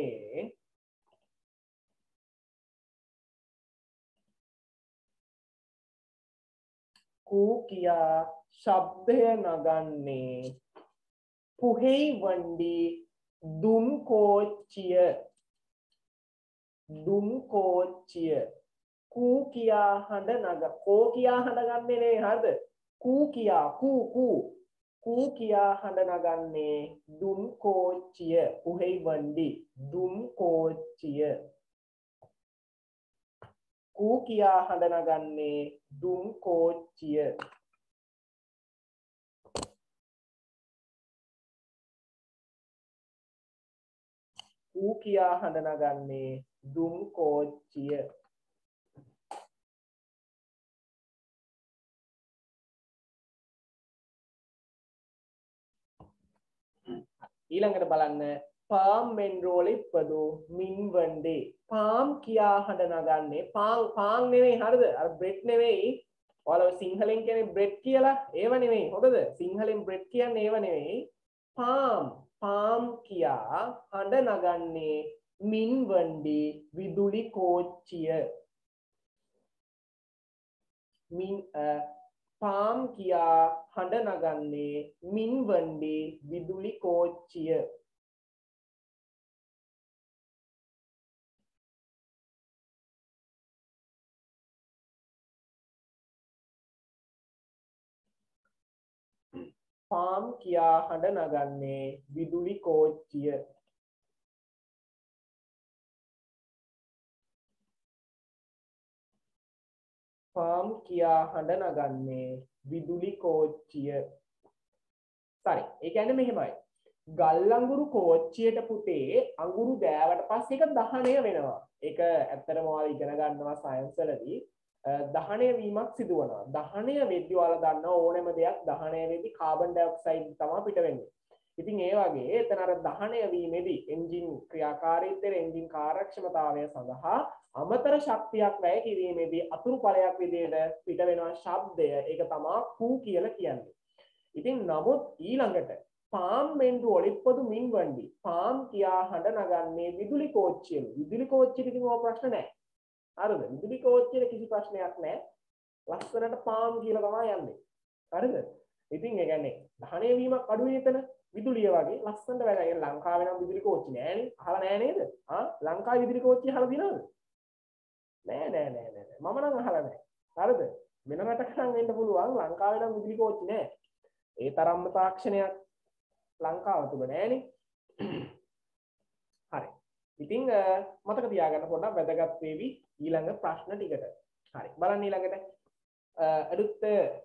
කූ කියා ශබ්දය නගන්නේ. පුහෙයි වණ්ඩි දුම් කෝච්චිය. දුම් කෝච්චිය. කූ කියා හඬ නග. කෝ කියා හඬ ගන්නේ නේ, හරිද? කූ කියා, කූ කූ කූ කියා හඬ නගන්නේ දුම් කෝච්චිය. පුහෙයි වණ්ඩි දුම් කෝච්චිය. කූ කියා හඬ නගන්නේ දුම් කෝච්චිය. ඌ කියා හඬ නගන්නේ දුම් කෝච්චිය. ඊළඟට බලන්න පාම් මෙන්රෝල ඉපදු මින්වන්ඩේ. පාම් කියා හඬ නගන්නේ පාන් පාන් නෙවෙයි හරිද? අර බ්‍රෙඩ් නෙවෙයි. ඔයාලා සිංහලෙන් කියන්නේ බ්‍රෙඩ් කියලා. ඒව නෙවෙයි. හොඳද? සිංහලෙන් බ්‍රෙඩ් කියන්නේ ඒව නෙවෙයි. පාම් පාම් කියා හඬ නගන්නේ මින්වන්ඩි විදුලි කෝච්චිය. මින් පාම් කියා හඬ නගන්නේ මින්වන්ඩි විදුලි කෝච්චිය. පාම් කියා හඬ නගන්නේ විදුලි කෝච්චිය. පාම් කියා හඬ නගන්නේ විදුලි කෝච්චිය. සරි. ඒ කියන්නේ මෙහෙමයි. ගල් අඟුරු කෝච්චියට පුතේ අඟුරු දෑවට පස්සේ ඒක දහණය වෙනවා. ඒක ඇත්තටම ඔයාලා ඉගෙන ගන්නවා සයන්ස් වලදී. දහණය වීමක් සිදු වෙනවා. දහණය වෙද්දී ඔයාලා දන්නවා ඕනෑම දෙයක් දහණය වෙද්දී කාබන් ඩයොක්සයිඩ් තමයි පිට වෙන්නේ. ඉතින් ඒ වගේ එතන අර දහණය වීමේදී එන්ජින් ක්‍රියාකාරීත්වයේ එන්ජින් කාර්යක්ෂමතාවය සඳහා අමතර ශක්තියක් වැය කිරීමේදී අතුරු ඵලයක් විදිහට පිට වෙනවා ශබ්දය. ඒක තමයි කූ කියලා කියන්නේ. ඉතින් නමුත් ඊළඟට පාම් මෙන්ඩු ඔලිප්පදු මින්වන්ඩි පාම් කියා හඬ නගන්නේ විදුලි කෝච්චියලු. විදුලි කෝච්චියට ඉතින් ඕක ප්‍රශ්න නැහැ. හරිද? විදුලි කෝච්චියට කිසි ප්‍රශ්නයක් නැහැ. ලස්සනට පාම් කියලා තමයි යන්නේ. හරිද? ඉතින් ඒ කියන්නේ දහණය වීමක් අඩු වෙන එතන විදුලිය වගේ ලස්සනට වැඩ. ඒ ලංකාවේ නම් විදුලි කෝච්චි නෑනේ. අහලා නෑ නේද? ආ ලංකාවේ විදුලි කෝච්චි අහලා දිනවද? නෑ නෑ නෑ නෑ. මම නම් අහලා නෑ. හරිද? වෙන රටක නම් වෙන්න පුළුවන්. ලංකාවේ නම් විදුලි කෝච්චි නෑ. ඒ තරම්ම තාක්ෂණයක් ලංකාව තුල නෑනේ. හරි. ඉතින් මතක තියාගන්න පොඩ්ඩක් වැදගත් වේවි ඊළඟ ප්‍රශ්න ටිකට. හරි. බලන්න ඊළඟට அடுத்த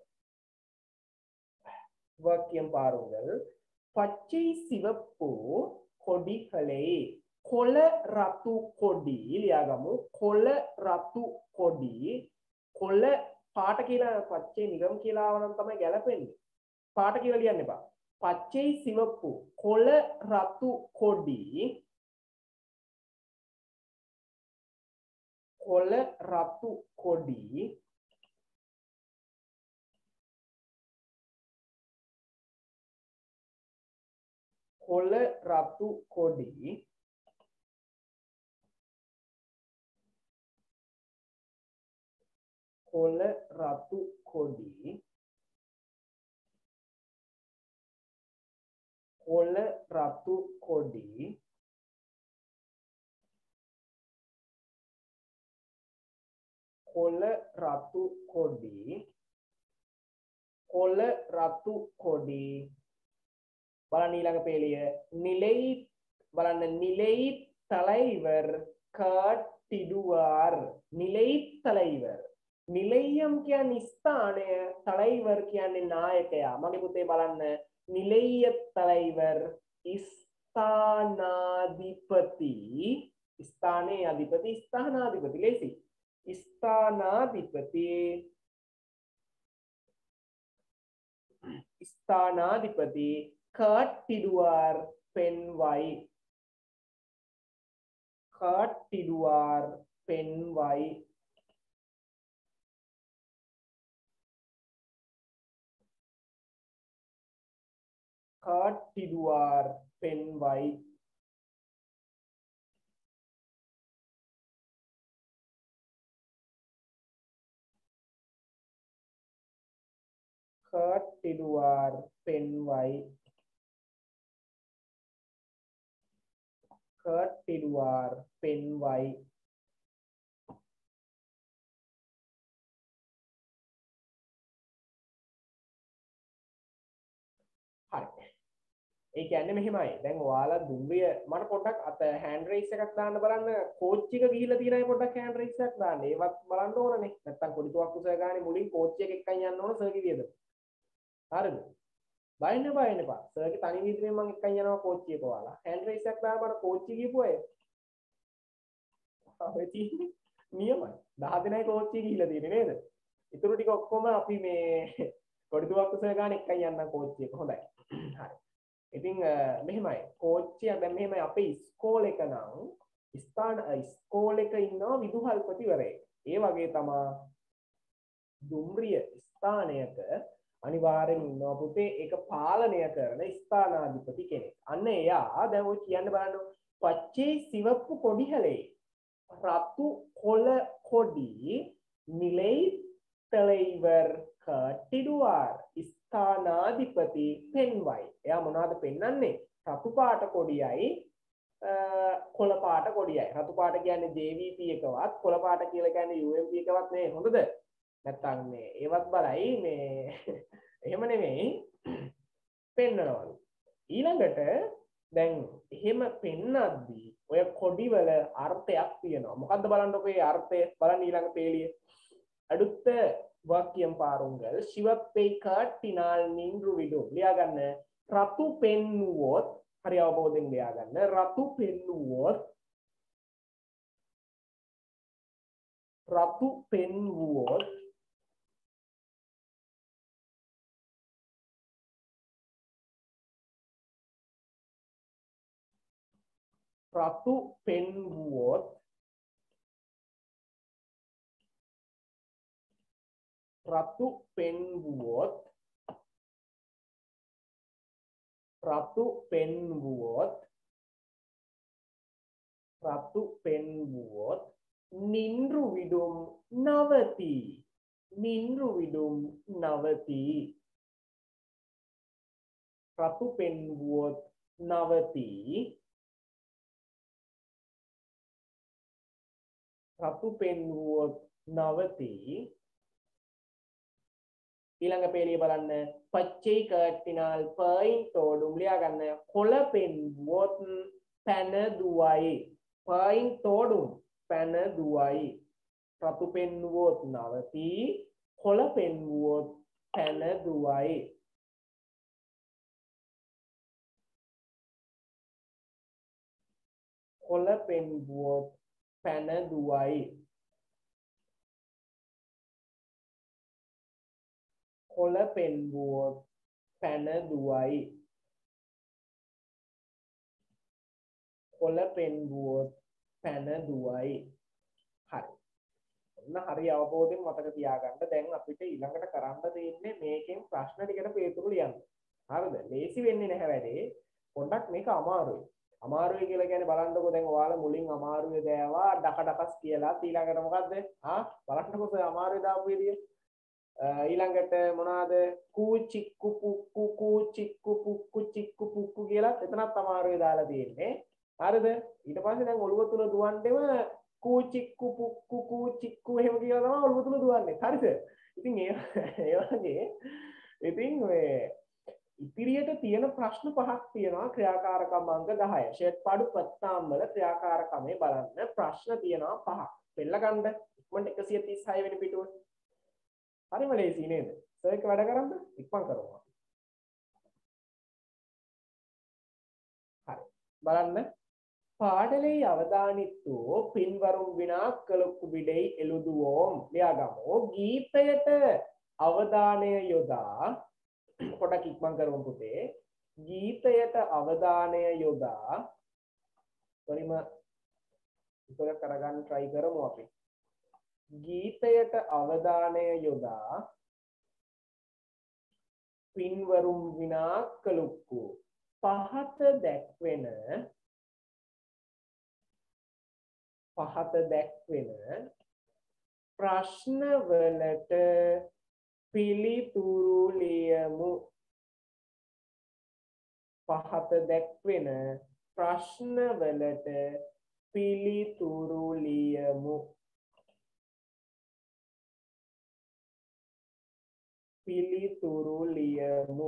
வாக்கியம் பாருங்கள். பச்சை சிவப்பு கொடிகளை කොළ රතු කොඩි ලියාගමු. කොළ රතු කොඩි කොළ පාට කියලා පච්චේ නිගම් කියලා ආවනම් තමයි ගැලපෙන්නේ. පාට කියලා ලියන්න එපා. පච්චේ සිවප්පු කොළ රතු කොඩි කොළ රතු කොඩි කොළ රතු කොඩි කොළ රතු කොඩි කොළ රතු කොඩි කොළ රතු කොඩි කොළ රතු කොඩි බලන්න ඊළඟ පේලිය නිලයි බලන්න නිලයි தலைவர் காட்டிடுவார் නිලයි தலைவர் නිලයම් කියන්නේ ස්ථානය தலைவர் කියන්නේ නායකයා මගේ පුතේ බලන්න නිලය தலைவர் ස්ථානාධිපති ස්ථානයේ අධිපති ස්ථානාධිපති ලේසි ස්ථානාධිපති ස්ථානාධිපති காட்டிடுவார் பெண்வாய் காட்டிடுவார் பெண்வாய் காட்டிடுவார் பெண்வாய் காட்டிடுவார் பெண்வாய் காட்டிடுவார் பெண்வாய் හරි ඒ කියන්නේ මෙහෙමයි දැන් ඔයාලා දුම්රිය මට පොඩ්ඩක් අත හෑන්ඩ් රේස් එකක් දාන්න බලන්න කෝච් එක ගිහිල්ලා තියෙන අය පොඩ්ඩක් හෑන්ඩ් රේස් එකක් දාන්න ඒවත් බලන්න ඕනනේ නැත්තම් කොඩි තුවක්කු සර් ගානේ මුලින් කෝච් එක එක්කන් යන්න ඕන සර් කිව්වද හරිද බයින්න බයින්න එපා. සර්ගේ තනි වීදිනේ මම එක්කන් යනවා කෝච්චි එක ඔයාලා. හෑන්ඩ් රේස් එකක් දාලා බලන්න කෝච්චි ගිහපු අය. ඔය තියෙන්නේ නියමයි. දහ දෙනයි කෝච්චි ගිහිල්ලා තියෙන්නේ නේද? ඊටු ටික ඔක්කොම අපි මේ කොඩිතුවක්කු සර් ගාන එක්කන් යන්න කෝච්චි එක. හොඳයි. හරි. ඉතින් මෙහෙමයි. කෝච්චිය දැන් මෙහෙමයි අපේ ඉස්කෝලේ එක නම් ස්ථාන ඉස්කෝලේ එක ඉන්නවා විදුහල්පතිවරයෙක්. ඒ වගේ තමයි දුම්රිය ස්ථානයක අනිවාර්යෙන් ඉන්නවා පුතේ ඒක පාලනය කරන ස්ථානාධිපති කෙනෙක්. අන්න එයා දැන් ඔය කියන්න බලන්න පච්චේ සිවප්පු කොඩිහලේ රතු කොළ කොඩි නිලයි தலைவர் කටිඩුවාර් ස්ථානාධිපති පෙන්වයි. එයා මොනවද පෙන්වන්නේ? රතු පාට කොඩියයි කොළ පාට කොඩියයි. රතු පාට කියන්නේ ජේ වී පී එකවත් කොළ පාට කියලා කියන්නේ යූ එම් පී එකවත් නේ. හොඳද? නැත්තම් මේ ඒවත් බලයි මේ එහෙම නෙමෙයි පෙන්නනවලු. ඊළඟට දැන් එහෙම පෙන්නද්දී ඔය කොඩි වල අර්ථයක් තියෙනවා. මොකද්ද බලන්නකො ඒ අර්ථය බලන්න ඊළඟ පේලිය. அடுத்த வாக்கியம் பாருங்கள். சிவப்பை காட்டினால் நின்று விடும். ලියා ගන්න. රතු පෙන්නුවොත් හරි අවබෝධයෙන් ලියා ගන්න. රතු පෙන්නුවොත් රතු පෙන්වුවොත් රතු පෙන්වුවොත් රතු පෙන්වුවොත් රතු පෙන්වුවොත් රතු පෙන්වුවොත් නින්රු විඩුම් නවති නින්රු විඩුම් නවති රතු පෙන්වුවොත් නවති රතු පෙන්වුවොත් නවති ඊළඟ පේලිය බලන්න පච්චේ කටිනාල් පයින්ට් ඕඩුම් ලියා ගන්න කොළ පෙන්වුවොත් පැන දුවයි පයින්ට් ඕඩුම් පැන දුවයි රතු පෙන්වුවොත් නවති කොළ පෙන්වුවොත් පැන දුවයි කොළ පෙන්වුවොත් පැන දුවයි කොළ පෙන්වුවොත් පැන දුවයි කොළ පෙන්වුවොත් පැන දුවයි හරි ඔන්න හරි අවබෝධයෙන් මතක තියාගන්න දැන් අපිට ඊළඟට කරන්න තියෙන්නේ මේකෙන් ප්‍රශ්න ටිකට පිළිතුරු ලියන්න හරිද ලේසි වෙන්නේ නැහැ වැඩේ පොඩ්ඩක් මේක අමාරුයි අමාරුයි කියලා කියන්නේ බලන්නකෝ දැන් ඔයාලා මුලින් අමාරුවේ දෑවා ඩක ඩකස් කියලා ඊළඟට මොකද්ද ආ බලන්නකෝ අමාරුවේ දාපු විදිය ඊළඟට මොනවාද කූ චික්කු පුක්කු කූ චික්කු පුක්කු චික්කු පුක්කු කියලා එතනත් අමාරුවේ දාලා තියෙන්නේ හරිද ඊට පස්සේ දැන් ඔළුව තුල දුවන්නේම කූ චික්කු පුක්කු කූ චික්කු එහෙම කියලා තමයි ඔළුව තුල දුවන්නේ හරිද ඉතින් ඒ ඒ වගේ ඉතින් ඔය ඉතිරියට තියෙන ප්‍රශ්න පහක් තියෙනවා ක්‍රියාකාරකම් අංක දහය ෂේඩ්පාඩු පත්තාම් වල ක්‍රියාකාරකමේ බලන්න ප්‍රශ්න තියෙනවා පහක් පෙළ ගන්න ඉක්මනට එකසිය තිස් හය වෙනි පිටුව හරිම ලේසි නේද සර් එක වැඩ කරන්න ඉක්මන් කරමු හරි බලන්න பாடலை அவதானித்தோ பின்வரும் வினாக்களுக்கு விடை எழுதுவோம் ලියාගමු ගීතයට අවධානය යොදා පොඩක් ඉක්මන් කරමු පුතේ ගීතයට අවධානය යොදා පරිම ඉතල කරගන්න try කරමු අපි ගීතයට අවධානය යොදා පින්වරුම් විනාක්කලුක්කු පහත දැක්වෙන පහත දැක්වෙන ප්‍රශ්නවලට පිළිතුරු ලියමු පහත දැක්වෙන ප්‍රශ්නවලට පිළිතුරු ලියමු පිළිතුරු ලියමු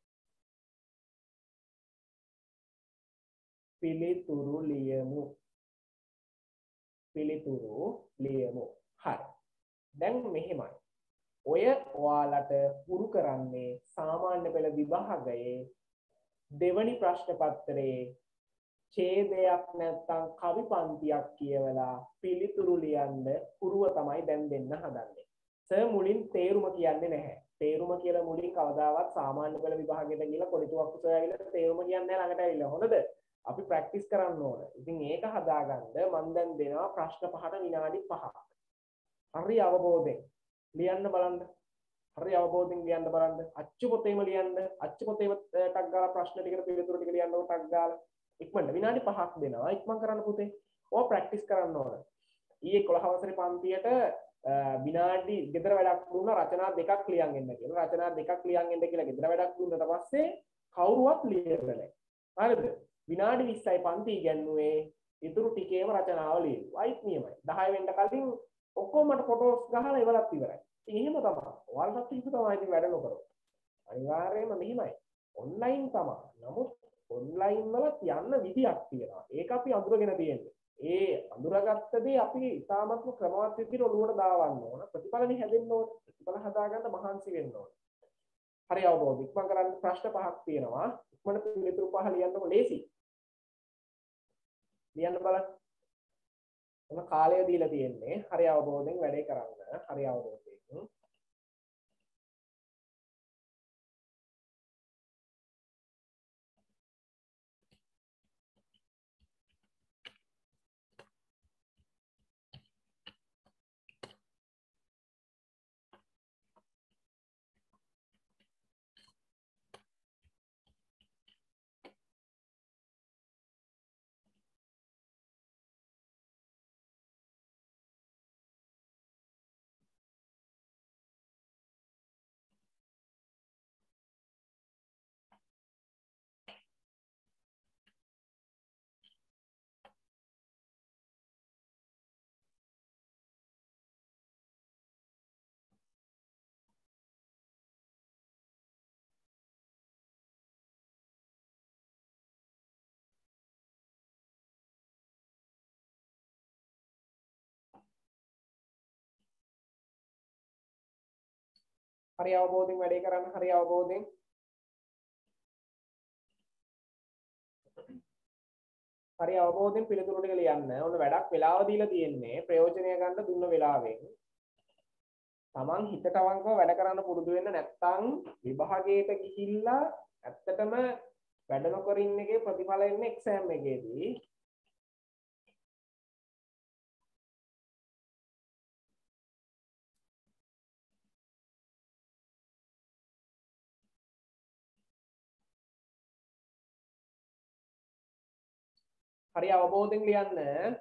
පිළිතුරු ලියමු පිළිතුරු ලියමු හරි දැන් මෙහෙමයි ඔය ඔයාලට පුරු කරන්නේ සාමාන්‍ය පෙළ විභාගයේ දෙවනි ප්‍රශ්න පත්‍රයේ ඡේදයක් නැත්නම් කවි පන්තියක් කියවලා පිළිතුරු ලියන්න පුරුව තමයි දැන් දෙන්න හදන්නේ. සර් මුලින් තේරුම කියන්නේ නැහැ. තේරුම කියලා මුලින් කවදාවත් සාමාන්‍ය පෙළ විභාගයට ගිහලා කොලිතුවක් උසය ඇවිල්ලා තේරුම කියන්නේ නැහැ ළඟට ඇවිල්ලා. හොඳද? අපි ප්‍රැක්ටිස් කරන්න ඕන. ඉතින් ඒක හදාගන්න මම දැන් දෙනවා ප්‍රශ්න පහට විනාඩි පහක්. හරි අවබෝධයෙන් ලියන්න බලන්න. හරි අවබෝධයෙන් ලියන්න බලන්න. අච්චු පොතේම ලියන්න. අච්චු පොතේම ටක් ගාලා ප්‍රශ්න ටිකට පිළිතුරු ටික ලියන්න ඕන ටක් ගාලා. ඉක්මනට විනාඩි පහක් දෙනවා. ඉක්මන් කරන්න පුතේ. ඔය ප්‍රැක්ටිස් කරන්න ඕන. ඊයේ එකොළහ වසරේ පන්තියට විනාඩි ගෙදර වැඩක් දුන්නා රචනා දෙකක් ලියන් එන්න කියලා. රචනා දෙකක් ලියන් එන්න කියලා ගෙදර වැඩක් දුන්නාට පස්සේ කවුරුවත් ලියලා නැහැ. හරිද? විනාඩි විස්සයි පන්ති ඉගෙනුවේ ඉතුරු ටිකේම රචනාව ලියුවා. අයිත් නියමයි. දහය වෙන්න කලින් ඔක්කොම මට ෆොටෝස් ගහලා ඉවරත් ඉවරයි. ඉතින් එහෙම තමයි. ඔයාලටත් එහෙම තමයි ඉතින් වැඩ නොකරොත්. අනිවාර්යයෙන්ම මෙහිමයි. ඔන්ලයින් තමයි. නමුත් ඔන්ලයින් වල යන්න විදියක් තියෙනවා. ඒක අපි අඳුරගෙන තියෙන්නේ. ඒ අඳුරගත්ත දේ අපි ඉතාමත්ම ක්‍රමවත් විදිහට ඔළුවට දාවන්න ඕන. ප්‍රතිඵලනේ හැදෙන්න ඕන. ප්‍රතිඵල හදාගන්න මහන්සි වෙන්න ඕන. හරි අවබෝධ. ඉක්මන් කරන්න ප්‍රශ්න පහක් තියෙනවා. ඉක්මනට පිළිතුරු පහ ලියන්නකො ලේසි. ලියන්න බලන්න. මොන කාලය දීලා තියෙන්නේ? හරි අවබෝධයෙන් වැඩේ කරන්න. හරි අවබෝධයෙන්. හරි අවබෝධයෙන් වැඩේ කරන්න. හරි අවබෝධයෙන්. හරි අවබෝධයෙන් පිළිතුරු ටික ලියන්න. ඔන්න වැඩක් වෙලාව දීලා තියෙන්නේ. ප්‍රයෝජනය ගන්න දුන්න වෙලාවෙන්. Taman හිතට අවංකව වැඩ කරන්න පුරුදු වෙන්න නැත්නම් විභාගයට ගිහිල්ලා ඇත්තටම වැඩ නොකර ඉන්න එකේ ප්‍රතිඵල එන්නේ එක්සෑම් එකේදී. හරි අවබෝධයෙන් ලියන්න.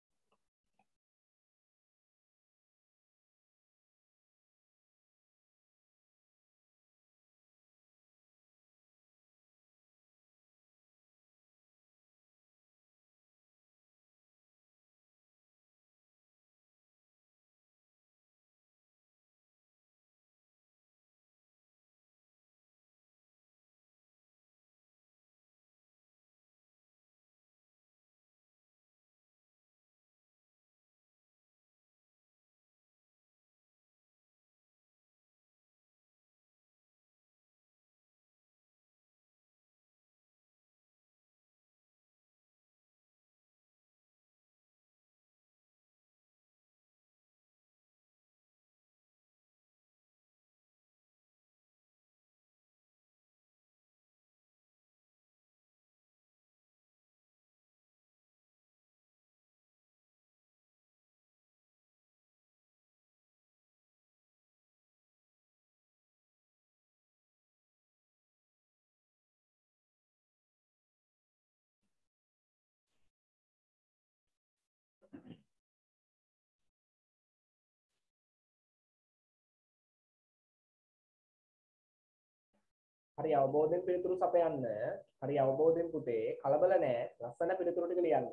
හරි අවබෝධයෙන් පිළිතුරු සපයන්න. හරි අවබෝධයෙන් පුතේ කලබල නැහැ. ලස්සන පිළිතුරු ටික ලියන්න.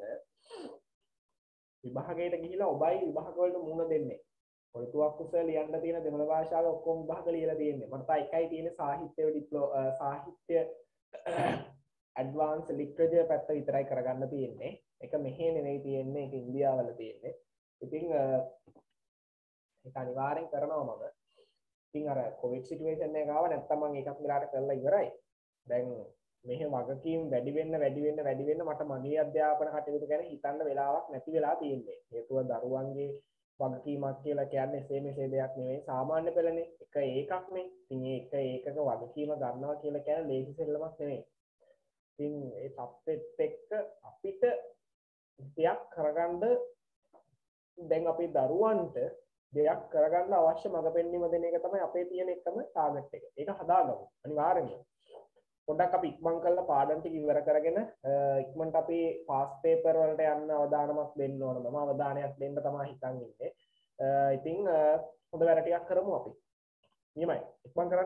විභාගයට ගිහිලා ඔබයි විභාග වලට මුහුණ දෙන්නේ. කොළිතුවක් උස ලියන්න තියෙන දෙමළ භාෂාවේ ඔක්කොම විභාග ලියලා තියෙන්නේ. මට තා එකයි තියෙන්නේ සාහිත්‍ය ඩිප්ලෝ සාහිත්‍ය ඇඩ්වාන්ස් ලිටරේචර් පැත්ත විතරයි කරගන්න තියෙන්නේ. ඒක මෙහෙ නෙවෙයි තියෙන්නේ. ඒක ඉන්දියාවල තියෙන්නේ. ඉතින් ඒක අනිවාර්යෙන් කරනවා මම. ඉතින් අර කොවිඩ් සිටුේෂන් එක ආව නැත්තම් මම ඒකත් වෙලාවට කරලා ඉවරයි. දැන් මෙහෙ වගකීම් වැඩි වෙන්න වැඩි වෙන්න වැඩි වෙන්න මට මගේ අධ්‍යාපන කටයුතු ගැන හිතන්න වෙලාවක් නැති වෙලා තියෙන්නේ. හේතුව දරුවන්ගේ වගකීමක් කියලා කියන්නේ එසේ මෙසේ දෙයක් නෙවෙයි. සාමාන්‍ය පෙළනේ එක ඒකක්නේ. ඉතින් මේ එක ඒකක වගකීම ගන්නවා කියලා කියන්නේ ලේසි සෙල්ලමක් නෙවෙයි. ඉතින් ඒ තත්ත්වෙත් එක්ක අපිට දෙයක් කරගන්න දැන් අපේ දරුවන්ට දෙයක් කරගන්න අවශ්‍ය මඟ පෙන්වීම දෙන එක තමයි අපේ තියෙන එකම ටාගට් එක. ඒක හදාගමු අනිවාර්යෙන්ම. පොඩ්ඩක් අපි ඉක්මන් කරලා පාඩම් ටික ඉවර කරගෙන ඉක්මනට අපි පාස් පේපර් වලට යන්න අවධානමක් දෙන්න ඕන. මම අවධානයක් දෙන්න තමයි හිතන් ඉන්නේ. ඉතින් හොඳ වැඩ ටිකක් කරමු අපි. නියමයි. ඉක්මන් කරන්න.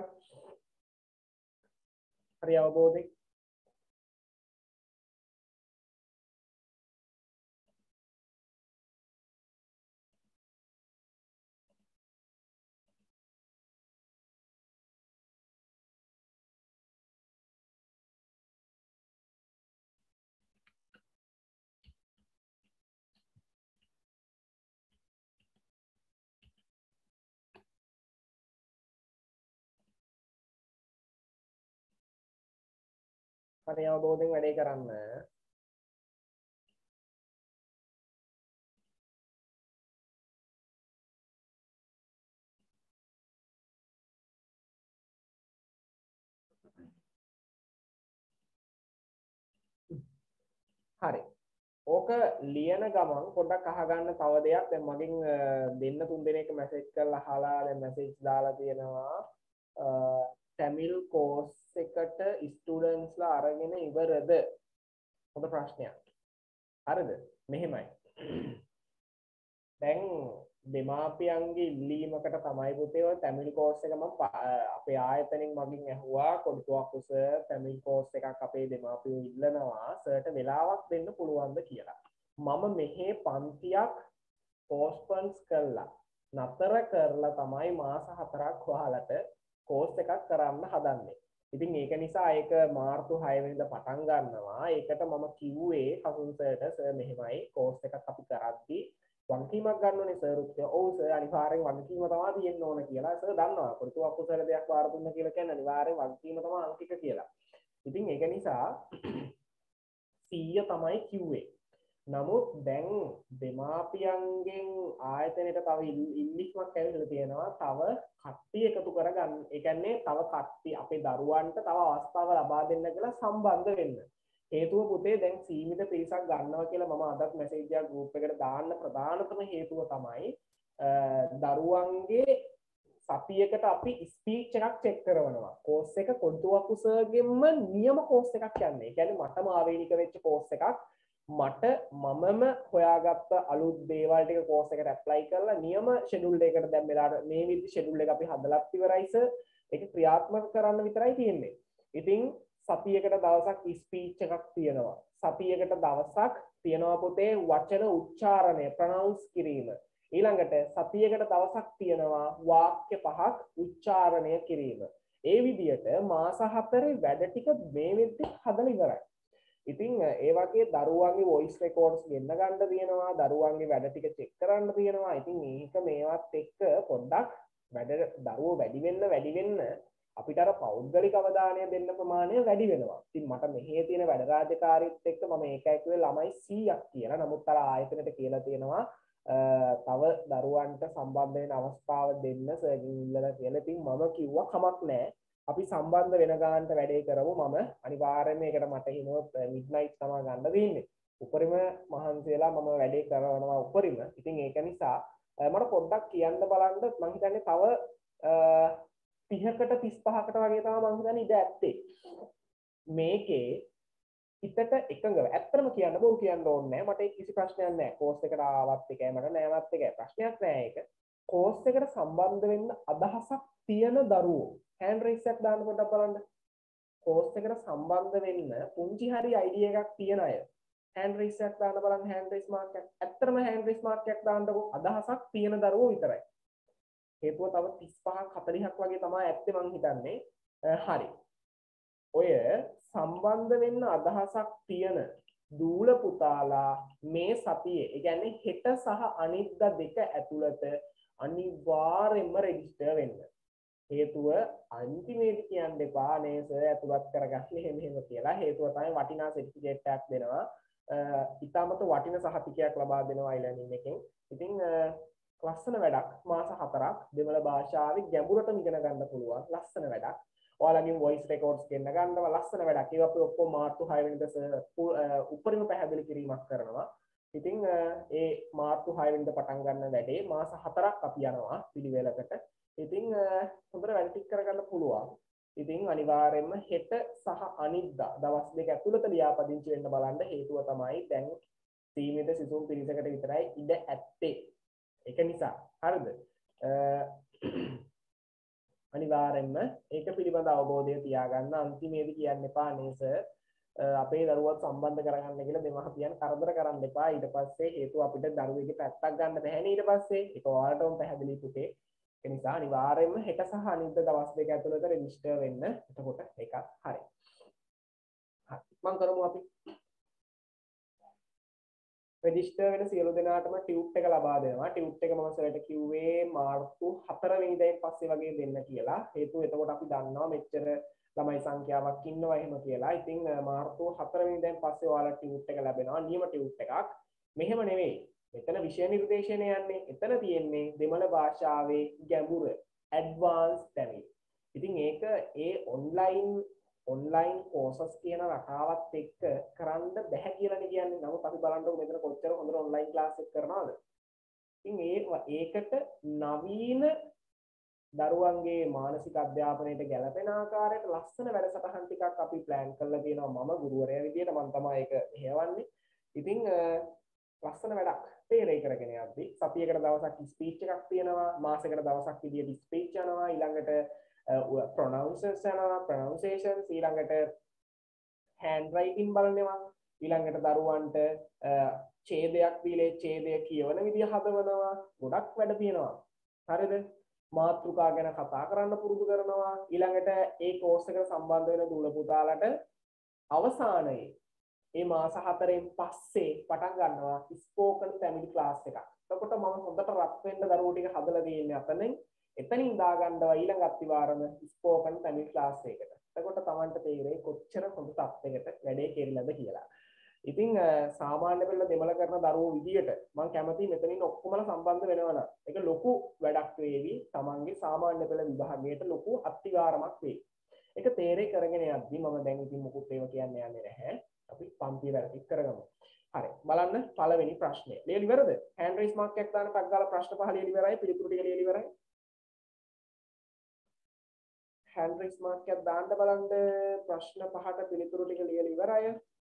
හරි අවබෝධයි. හරි අවබෝධයෙන් වැඩේ කරන්න. හරි. ඕක ලියන ගමන් පොඩ්ඩක් අහගන්න තව දෙයක්. දැන් මගෙන් දෙන්න තුන් දෙනෙක් මැසේජ් කරලා අහලා දැන් මැසේජ් දාලා තියෙනවා. තමිල් කෝස් එකට ස්ටුඩන්ට්ස්ලා අරගෙන ඉවරද? හොඳ ප්‍රශ්නයක්. හරිද? මෙහෙමයි. දැන් දෙමාපියන්ගේ ඉල්ලීමකට තමයි පුතේ ඔය තමිල් කෝස් එක මම අපේ ආයතනෙන් මගින් ඇහුවා කොඩිතුවක් උස තමිල් කෝස් එකක් අපේ දෙමාපියෝ ඉල්ලනවා සර්ට වෙලාවක් දෙන්න පුළුවන්ද කියලා. මම මෙහි පන්තියක් පෝස්ට්පොන්ස් කළා. නතර කරලා තමයි මාස හතරක් වහලට කෝස් එකක් කරන්න හදන්නේ. ඉතින් ඒක නිසා ඒක මාර්තු හය වෙනිදා පටන් ගන්නවා. ඒකට මම කිව්වේ හසුන් සර්ට සර් මෙහෙමයි කෝස් එකක් අපි කරද්දී වගකීමක් ගන්න ඕනේ සර් උත් ඔව් සර් අනිවාර්යෙන් වගකීම තමයි තියෙන්න ඕන කියලා සර් දන්නවා. කොටු අකුසල දෙයක් වාර දුන්න කියලා කියන්නේ අනිවාර්යෙන් වගකීම තමයි අංකික කියලා. ඉතින් ඒක නිසා සීය තමයි කිව්වේ. නමුත් දැන් දෙමාපියන්ගෙන් ආයතනයට තව ඉල්ලීමක් ඇවිල්ලා තියෙනවා. තව කට්ටිය එකතු කරගන්න. ඒ කියන්නේ තව කට්ටිය අපේ දරුවන්ට තව අවස්ථාව ලබා දෙන්න කියලා සම්බන්ධ වෙන්න. හේතුව පුතේ දැන් සීමිත පිරිසක් ගන්නවා කියලා මම අදත් මැසේජ් එකක් ගෲප් එකට දාන්න ප්‍රධානතම හේතුව තමයි දරුවන්ගේ සතියකට අපි ස්පීච් එකක් චෙක් කරනවා. කෝස් එක කොඩිතුවක් උසගෙම නියම කෝස් එකක් යන්නේ. ඒ කියන්නේ මටම ආවේනික වෙච්ච කෝස් එකක්. මට මමම හොයාගත්ත අලුත් දේවල් ටික කෝස් එකට ඇප්ලයි කරලා නියම ෂෙඩියුල් එකකට දැන් වෙලාවට මේ විදි ෂෙඩියුල් එක අපි හදලත් ඉවරයි සර්. ඒක ක්‍රියාත්මක කරන්න විතරයි තියෙන්නේ. ඉතින් සතියකට දවසක් ස්පීච් එකක් තියෙනවා. සතියකට දවසක් තියෙනවා පුතේ වචන උච්චාරණය ප්‍රොනවුන්ස් කිරීම. ඊළඟට සතියකට දවසක් තියෙනවා වාක්‍ය පහක් උච්චාරණය කිරීම. ඒ විදිහට මාස හතරේ වැඩ ටික මේ වෙද්දි හදලා ඉවරයි. ඉතින් ඒ වගේ දරුවන්ගේ වොයිස් රෙකෝඩ්ස් ගෙන්න ගන්න තියෙනවා. දරුවන්ගේ වැඩ ටික චෙක් කරන්න තියෙනවා. ඉතින් මේක මේවත් එක්ක පොඩ්ඩක් වැඩ දරුවෝ වැඩි වෙන්න වැඩි වෙන්න අපිට අර පෞද්ගලික අවධානය දෙන්න ප්‍රමාණය වැඩි වෙනවා. ඉතින් මට මෙහි තියෙන වැඩ රාජකාරීත් එක්ක මම ඒකයි කිව්වේ ළමයි සීයක් කියලා. නමුත් අර ආයතනයට කියලා තියෙනවා තව දරුවන්ට සම්බන්ධ වෙන අවස්ථාව දෙන්න සර්ගෙන් ඉල්ලලා කියලා. ඉතින් මම කිව්වා කමක් නැහැ. අපි සම්බන්ධ වෙන ගානට වැඩේ කරමු. මම අනිවාර්යයෙන්ම ඒකට මට හිනුවත් මිඩ්නයිට් තමයි ගන්න දෙන්නේ. උපරිම මහන්සි වෙලා මම වැඩේ කරනවා උපරිම. ඉතින් ඒක නිසා මට පොඩ්ඩක් කියන්න බලන්න මම හිතන්නේ තව තිහකට තිස්පහකට වගේ තමයි මම හිතන්නේ ඉඩ ඇත්තේ. මේකේ හිතට එකඟව ඇත්තම කියන්න බොරු කියන්න ඕනේ නැහැ. මට කිසි ප්‍රශ්නයක් නැහැ. කෝස් එකට ආවත් එකයි මට නැවත් එකයි ප්‍රශ්නයක් නැහැ ඒක. කෝස් එකට සම්බන්ධ වෙන්න අදහසක් තියෙන දරුවෝ හෑන්ඩ් රේස් එකක් දාන්න පොඩ්ඩක් බලන්න. කෝස් එකට සම්බන්ධ වෙන්න පුංචි හරි අයිඩියා එකක් තියෙන අය හෑන්ඩ් රේස් එකක් දාන්න බලන්න. හෑන්ඩ් රේස් මාර්ක් එකක් ඇත්තම හෑන්ඩ් රේස් මාර්ක් එකක් දාන්නකො. අදහසක් තියෙන දරුවෝ විතරයි. හේතුව තව තිස්පහක් හතළිහක් වගේ තමයි ඇත්තේ මං හිතන්නේ. හරි. ඔය සම්බන්ධ වෙන්න අදහසක් තියෙන දූල පුතාලා මේ සතියේ ඒ කියන්නේ හෙට සහ අනිද්දා දෙක ඇතුළත අනිවාර්යයෙන්ම රෙජිස්ටර් වෙන්න. හේතුව අන්තිමේදී කියන්න එපා නේ සර් ඇතුළත් කරගන්න එහෙම එහෙම කියලා. හේතුව තමයි වටිනා සර්ටිෆිකේට් එකක් දෙනවා. ඉතාමත් වටින සහතිකයක් ලබා දෙනවා e-learning එකෙන්. ඉතින් ලස්සන වැඩක් මාස හතරක් දෙමළ භාෂාවේ ගැඹුරටම ඉගෙන ගන්න පුළුවන් ලස්සන වැඩක්. ඔයාලගෙන් voice records ගෙන්න ගන්නවා ලස්සන වැඩක්. ඒක අපි ඔක්කොම මාර්තු හය වෙනිදා උපරිම පැහැදිලි කිරීමක් කරනවා. ඉතින් ඒ මාර්තු හය වෙනිදා පටන් ගන්න වැඩේ මාස හතරක් අපි යනවා පිළිවෙලකට. ඉතින් හොඳට වැඩ ටික කරගන්න පුළුවන්. ඉතින් අනිවාර්යයෙන්ම හෙට සහ අනිද්දා දවස් දෙක ඇතුළත ලියාපදිංචි වෙන්න බලන්න. හේතුව තමයි දැන් සීමිත සිසුන් පිරිසකට විතරයි ඉඩ ඇත්තේ. ඒක නිසා හරිද? අනිවාර්යයෙන්ම ඒක පිළිබඳ අවබෝධය තියාගන්න. අන්තිමේදී කියන්න එපා නේස අපේ දරුවත් සම්බන්ධ කරගන්න කියලා දෙමාපියන් කරදර කරන්න එපා. ඊට පස්සේ හේතුව අපිට දරුවෙක්ගේ පැත්තක් ගන්න බැහැනේ ඊට පස්සේ. ඒක ඔයාලටම පැහැදිලි පුතේ. ඒ නිසා අනිවාර්යයෙන්ම හෙට සහ අනිද්දා දවස් දෙක ඇතුළත රෙජිස්ටර් වෙන්න. එතකොට ඒකත් හරි. හරි. මම කරමු අපි. රෙජිස්ටර් වෙන සියලු දෙනාටම ටියුට් එක ලබා දෙනවා. ටියුට් එක මම සර්ට කිව්වේ මාර්තු හතර වෙනිදායින් පස්සේ වගේ දෙන්න කියලා. හේතුව එතකොට අපි දන්නවා මෙච්චර ළමයි සංඛ්‍යාවක් ඉන්නවා එහෙම කියලා. ඉතින් මාර්තු හතර වෙනිදායින් පස්සේ ඔයාලට ටියුට් එක ලැබෙනවා. නියම ටියුට් එකක්. මෙහෙම නෙවෙයි. මෙතන විෂය නිර්දේශනය යන්නේ. එතන තියෙන්නේ දෙමළ භාෂාවේ ගැඹුර ඇඩ්වාන්ස් තැමිල්. ඉතින් ඒක ඒ ඔන්ලයින් ඔන්ලයින් කෝසස් කියන රටාවත් එක්ක කරන්න බැහැ කියලානේ කියන්නේ. නමුත් අපි බලන්නකො මෙතන කොච්චර හොඳට ඔන්ලයින් ක්ලාස් එක කරනවද? ඉතින් ඒ ඒකට නවීන දරුවන්ගේ මානසික අධ්‍යාපනයට ගැළපෙන ආකාරයට ලස්සන වැඩසටහන් ටිකක් අපි ප්ලෑන් කරලා තියෙනවා. මම ගුරුවරයා විදියට මම තමයි ඒක මෙහෙවන්නේ. ඉතින් ලස්සන වැඩක් තේරෙයි කරගෙන යද්දි සතියකට දවසක් ස්පීච් එකක් තියෙනවා. මාසෙකට දවසක් විදියට ස්පීච් යනවා. ඊළඟට pronouncers යනවා pronunciations ඊළඟට hand writing බලනවා ඊළඟට දරුවන්ට ඡේදයක් දීලා ඡේදය කියවන විදිය හදවනවා ගොඩක් වැඩ තියෙනවා හරිද මාතෘකා ගැන කතා කරන්න පුරුදු කරනවා ඊළඟට ඒ කෝස් එකට සම්බන්ධ වෙන දූල පුතාලට අවසානයේ මේ මාස හතරෙන් පස්සේ පටන් ගන්නවා ස්පෝකන් තැමිල් ක්ලාස් එකක්. එතකොට මම හොඳට රත් වෙන්න දරුවෝ ටික හදලා තියෙන්නේ අතනින් එතනින් දාගන්නවා ඊළඟ අත්විවරම ස්පෝකන් තැමිල් ක්ලාස් එකකට. එතකොට Tamanට තේරෙයි කොච්චර හොඳ තත්යකට වැඩේ කෙරෙලාද කියලා. ඉතින් සාමාන්‍ය පෙළ දෙමළ කරන දරුවෝ විදියට මම කැමතියි මෙතනින් ඔක්කොමලා සම්බන්ධ වෙනවා නම් ඒක ලොකු වැඩක් වේවි. Tamanගේ සාමාන්‍ය පෙළ විභාගයට ලොකු අත්විවරමක් වේවි. ඒක තේරෙයි කරගෙන යද්දි මම දැන් ඉතින් මොකුත් ඒව කියන්න යන්නේ නැහැ. අපි පන්ති වැඩ ටික කරගමු. හරි. බලන්න පළවෙනි ප්‍රශ්නය. ලියලා ඉවරද? හෑන්ඩ් රේස් මාක් එකක් දාන්න ටක් ගාලා ප්‍රශ්න පහ ලියලා ඉවරයි. පිළිතුරු ටික ලියලා ඉවරයි. hand raise mark එකක් දාන්න බලන්න ප්‍රශ්න පහට පිළිතුරු ටික ලියලා ඉවරයි.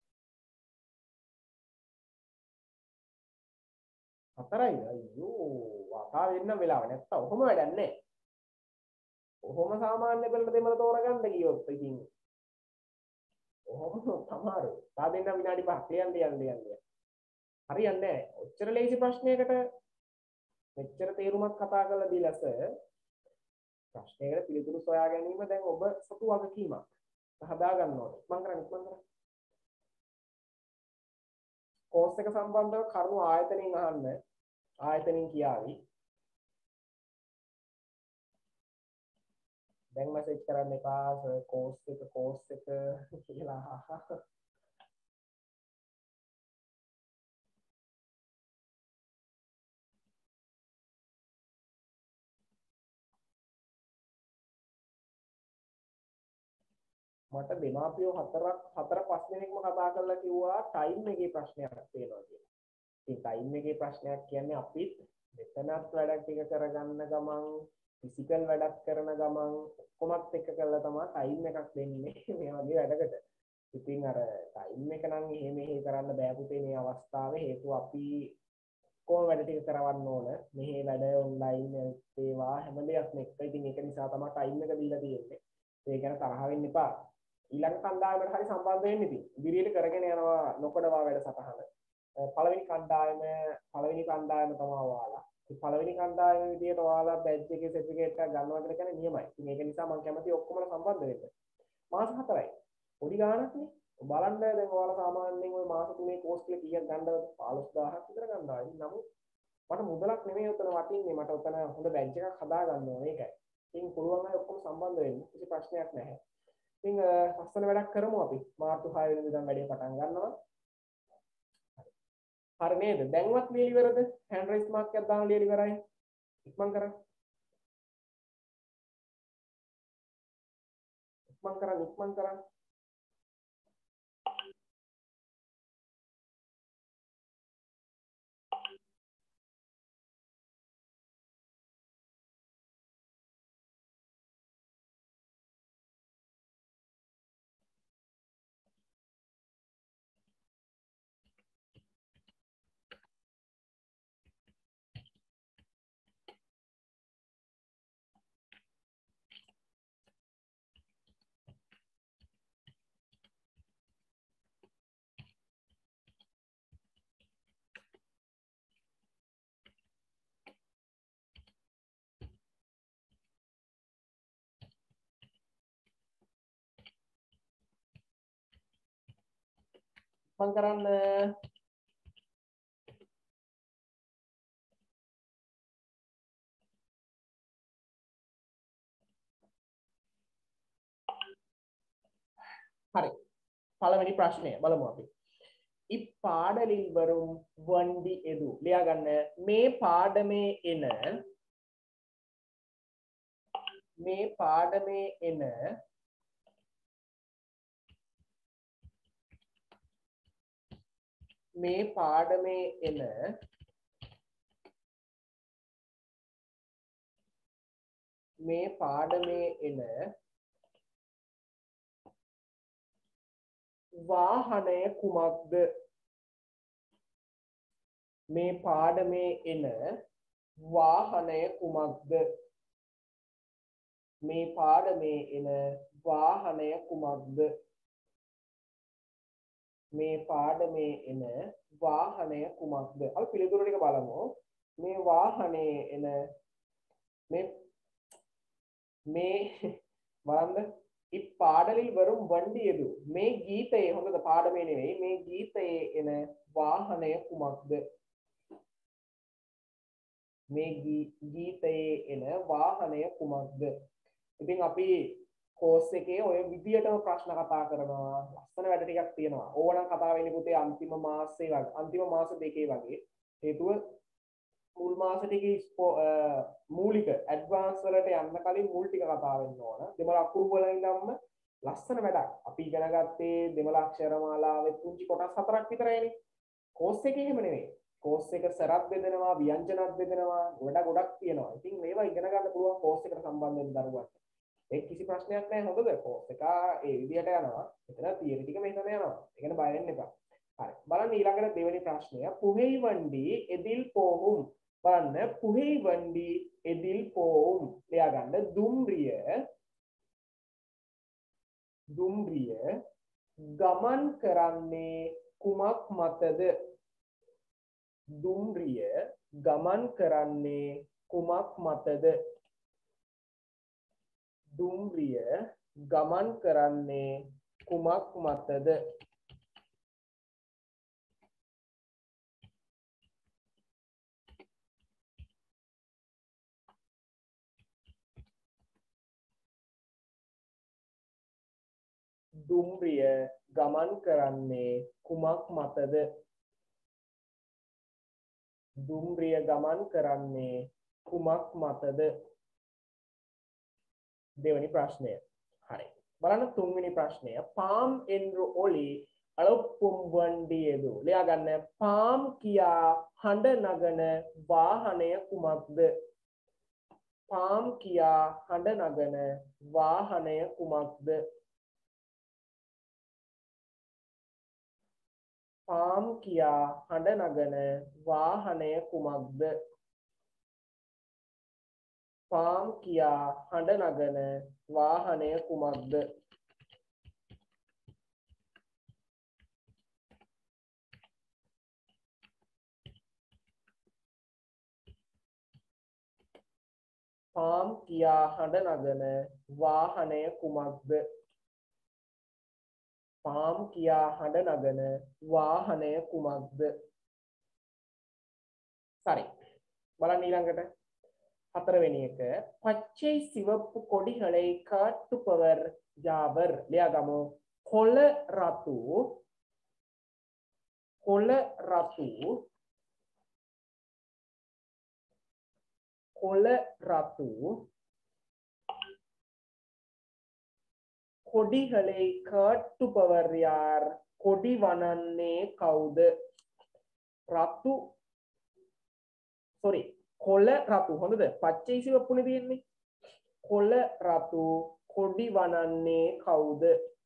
හතරයි අයියෝ වතා වෙන්න වෙලාව නැත්තම් ඔහොම වැඩක් නැහැ. ඔහොම සාමාන්‍ය පෙළට දෙමළ තෝරගන්න ගියොත් ඉතින් ඔහොම තමයි. තා දෙන්න විනාඩි පහක් ලියන්න ලියන්න ලියන්න. හරියන්නේ නැහැ. ඔච්චර ලේසි ප්‍රශ්නයකට මෙච්චර තේරුමක් කතා කරලා දීලාස ප්‍රශ්නයකට පිළිතුරු සොයා ගැනීම දැන් ඔබ සතු වගකීමක්. හදා ගන්න ඕනේ. මම කරන්නේ මම කරන්නේ. කෝස් එක සම්බන්ධව කරුණු ආයතනෙන් අහන්න. ආයතනෙන් කියාවි. දැන් මැසේජ් කරන්න එපා කෝස් එක කෝස් එක කියලා. මට දෙමාපියෝ හතරක් හතර පහ දෙනෙක්ම කතා කරලා කිව්වා ටයිම් එකේ ප්‍රශ්නයක් තියෙනවා කියලා. ඉතින් ටයිම් එකේ ප්‍රශ්නයක් කියන්නේ අපිත් මෙතනත් වැඩක් ටික කරගන්න ගමන් ෆිසිකල් වැඩක් කරන ගමන් ඔක්කොමත් එක්ක කරලා තමයි ටයිම් එකක් දෙන්නේ මේ වගේ වැඩකට. ඉතින් අර ටයිම් එක නම් එහෙම මෙහෙ කරන්න බෑ පුතේ මේ අවස්ථාවේ හේතුව අපි කොහොම වැඩ ටික කරවන්න ඕන. මෙහෙ වැඩ ඔන්ලයින් ඒවා හැම දෙයක්ම එක්ක. ඉතින් ඒක නිසා තමයි ටයිම් එක දීලා තියෙන්නේ. ඒ ගැන තරහ වෙන්න එපා. ඊළඟ කණ්ඩායමට හරි සම්බන්ධ වෙන්න ඉතින්. ඉදිරියට කරගෙන යනවා නොකඩවා වැඩසටහන. පළවෙනි කණ්ඩායම පළවෙනි කණ්ඩායම තමයි ඔයාලා. ඒ පළවෙනි කණ්ඩායම විදියට ඔයාලා බැජ් එකේ සර්ටිෆිකේට් එකක් ගන්නවා කියලා කියන්නේ නියමයි. ඉතින් ඒක නිසා මම කැමතියි ඔක්කොමලා සම්බන්ධ වෙන්න. මාස හතරයි. පොඩි ගාණක්නේ. බලන්න දැන් ඔයාලා සාමාන්‍යයෙන් ওই මාස තුනේ කෝස් එක කීයක් ගන්නවද? පහළොස් දහසක් විතර ගන්නවා. ඉතින් නමුත් මට මුදලක් නෙමෙයි උතන වටින්නේ. මට උතන හොඳ බැජ් එකක් හදා ගන්න ඕනේ ඒකයි. ඉතින් පුළුවන් අය ඔක්කොම සම්බන්ධ වෙන්න කිසි ප්‍රශ්නයක් නැහැ. ඉතින් ලස්සන වැඩක් කරමු අපි. මාර්තු හය වෙනිදා ඉඳන් වැඩේ පටන් ගන්නවා. හරි නේද? දැන්වත් ලියලි ඉවරද? හෑන්ඩ් රයිස් මාක් එකක් දාලා ලියලි ඉවරයි. ඉක්මන් කරන්න. ඉක්මන් කරන්න ඉක්මන් කරන්න. ඉක්මන් කරන්න. හරි. පළවෙනි ප්‍රශ්නය බලමු අපි. இப்பாடலில் வரும் வண்டி எது? ලියා ගන්න. මේ පාඩමේ එන මේ පාඩමේ එන මේ පාඩමේ එන මේ පාඩමේ එන වාහනය කුමක්ද? මේ පාඩමේ එන වාහනය කුමක්ද? මේ පාඩමේ එන වාහනය කුමක්ද? මේ පාඩමේ එන වාහනය කුමක්ද? අපි පිළිතුරු ටික බලමු. මේ වාහනේ එන මේ මේ බලන්න இப்பாடலில் வரும் வண்டி எது? මේ ගීතයේ හොඳද පාඩමේ නෙවෙයි මේ ගීතයේ එන වාහනය කුමක්ද? මේ ගීතයේ එන වාහනය කුමක්ද? ඉතින් අපි කෝස් එකේ ඔය විදියටම ප්‍රශ්න කතා කරනවා. ලස්සන වැඩ ටිකක් තියෙනවා. ඕනනම් කතා වෙන්නේ පුතේ අන්තිම මාසේ වගේ. අන්තිම මාස දෙකේ වගේ. හේතුව මුල් මාස ටිකේ මූලික ඇඩ්වාන්ස් වලට යන්න කලින් මුල් ටික කතා වෙන්න ඕන. දෙමළ අකුරු වල ඉඳන්ම ලස්සන වැඩක්. අපි ඉගෙන ගත්තේ දෙමළ අක්ෂර මාලාවේ පුංචි කොටස් හතරක් විතරයිනේ. කෝස් එකේ එහෙම නෙවෙයි. කෝස් එක සරත් බෙදෙනවා, ව්‍යංජනත් බෙදෙනවා, ගොඩක් ගොඩක් තියෙනවා. ඉතින් මේවා ඉගෙන ගන්න පුළුවන් කෝස් එකට සම්බන්ධ වෙන දරුවන්ට. ඒක කිසි ප්‍රශ්නයක් නැහැ හොඳද? කෝස් එක ඒ විදිහට යනවා. එතන තියරි ටික මෙතන යනවා. ඒකන බය වෙන්න එපා. හරි. බලන්න ඊළඟට දෙවෙනි ප්‍රශ්නය. පුහෙයි වණ්ඩි එදිල් පෝහුම්. බලන්න පුහෙයි වණ්ඩි එදිල් පෝහුම්. ලියා ගන්න. දුම්රිය දුම්රිය ගමන් කරන්නේ කුමක් මතද? දුම්රිය ගමන් කරන්නේ කුමක් මතද? දුම්රිය ගමන් කරන්නේ කුමක් මතද? දුම්රිය ගමන් කරන්නේ කුමක් මතද? දුම්රිය ගමන් කරන්නේ කුමක් මතද? දෙවෙනි ප්‍රශ්නය. හරි. බලන්න තුන්වෙනි ප්‍රශ්නය. පාම් என்று ஒலி අලොප්පුම් වණ්ඩියේදු. ලියා ගන්න. පාම් කියා හඬ නගන වාහනය කුමක්ද? පාම් කියා හඬ නගන වාහනය කුමක්ද? පාම් කියා හඬ නගන වාහනය කුමක්ද? පාම් කියා හඬ නගන වාහනය කුමක්ද? පාම් කියා හඬ නගන වාහනය කුමක්ද? පාම් කියා හඬ නගන වාහනය කුමක්ද? හරි. බලන්න ඊළඟට. හතරවෙනි එක පච්චේ සිවප්පු කොඩිகளை කාට්ටුපවර් යාවර් ලියාගමු කොළ රතු කොළ රතු කොළ රතු කොඩිகளை කාට්ටුපවර් යාර් කොඩි වනන්නේ කවුද රතු sorry කොළ රතු හොඳද පච්චේ සිවප්පුනේ තියෙන්නේ කොළ රතු කොඩි වනන්නේ කවුද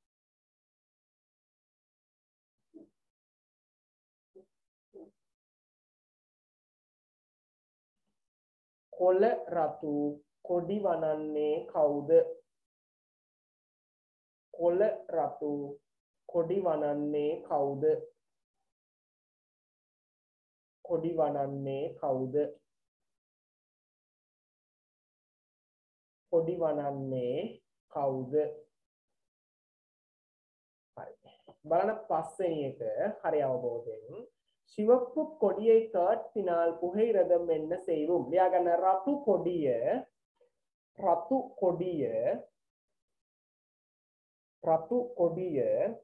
කොළ රතු කොඩි වනන්නේ කවුද කොළ රතු කොඩි වනන්නේ කවුද කොඩි වනන්නේ කවුද කොඩි වනන්නේ කවුද හරි බලන්න පස්වෙනි එක හරි අවබෝධයෙන් சிவப்பு கொடியை காட்டினால் புகையிரதம் என்ன செய்வோம் லியாගන්න රතු කොඩිය රතු කොඩිය රතු කොඩිය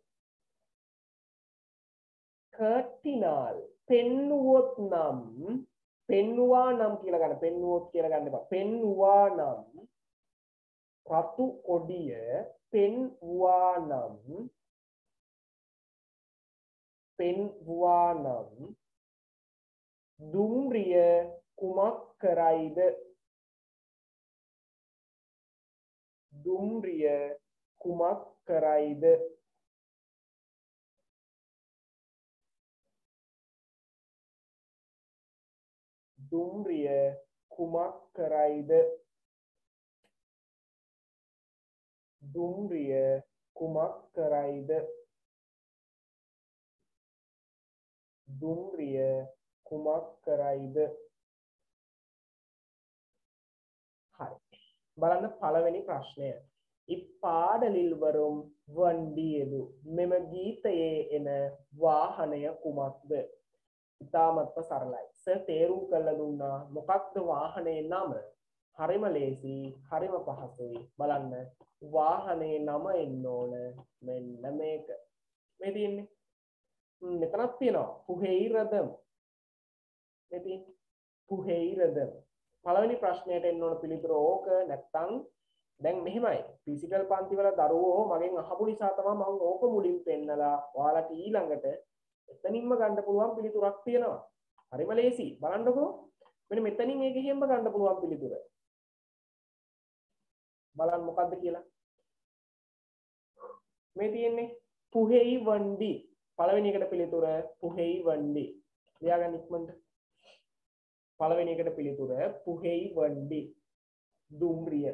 කාටිனால் පෙන්නුවොත් නම් පෙන්නුවා නම් කියලා ගන්න පෙන්නුවොත් කියලා ගන්න එපා පෙන්නුවා නම් රතු කොඩිය පෙන්වුවා නම් පෙන්වුවා නම් දුම්රිය කුමක් කරයිද දුම්රිය කුමක් කරයිද දුම්රිය කුමක් කරයිද දුම්රිය කුමක් කරයිද දුම්රිය කුමක් කරයිද හරි බලන්න පළවෙනි ප්‍රශ්නය இப்பாடலில் வரும் வண்டி எது මෙම ගීතයේ එන වාහනය කුමක්ද ඉතාමත්ම සරලයි සර් තේරුම් කරලා දුන්නා මොකක්ද වාහනේ නම හරිම ලේසි හරිම පහසුයි බලන්න වාහනේ නම එන්න ඕන මෙන්න මේක මේ තියෙන්නේ මෙතනක් තියෙනවා පුහෙයිරදම් මේ තියෙන්නේ පුහෙයිරදම් පළවෙනි ප්‍රශ්නයට එන්න ඕන පිළිතුර ඕක නැත්තම් දැන් මෙහෙමයි ෆිසිකල් පන්ති වල දරුවෝ මගෙන් අහපු නිසා තමයි මම ඕක මුලින් පෙන්නලා ඔයාලට ඊළඟට එතනින්ම ගන්න පුළුවන් පිළිතුරක් තියෙනවා හරිම ලේසි බලන්නකෝ මෙන්න මෙතනින් මේක එහෙම ගන්න පුළුවන් පිළිතුර බලන්න මොකද්ද කියලා මේ තියෙන්නේ පුහෙයි වණ්ඩි පළවෙනි එකට පිළිතුර පුහෙයි වණ්ඩි ලියාගන්න ඉක්මනට පළවෙනි එකට පිළිතුර පුහෙයි වණ්ඩි දුම්රිය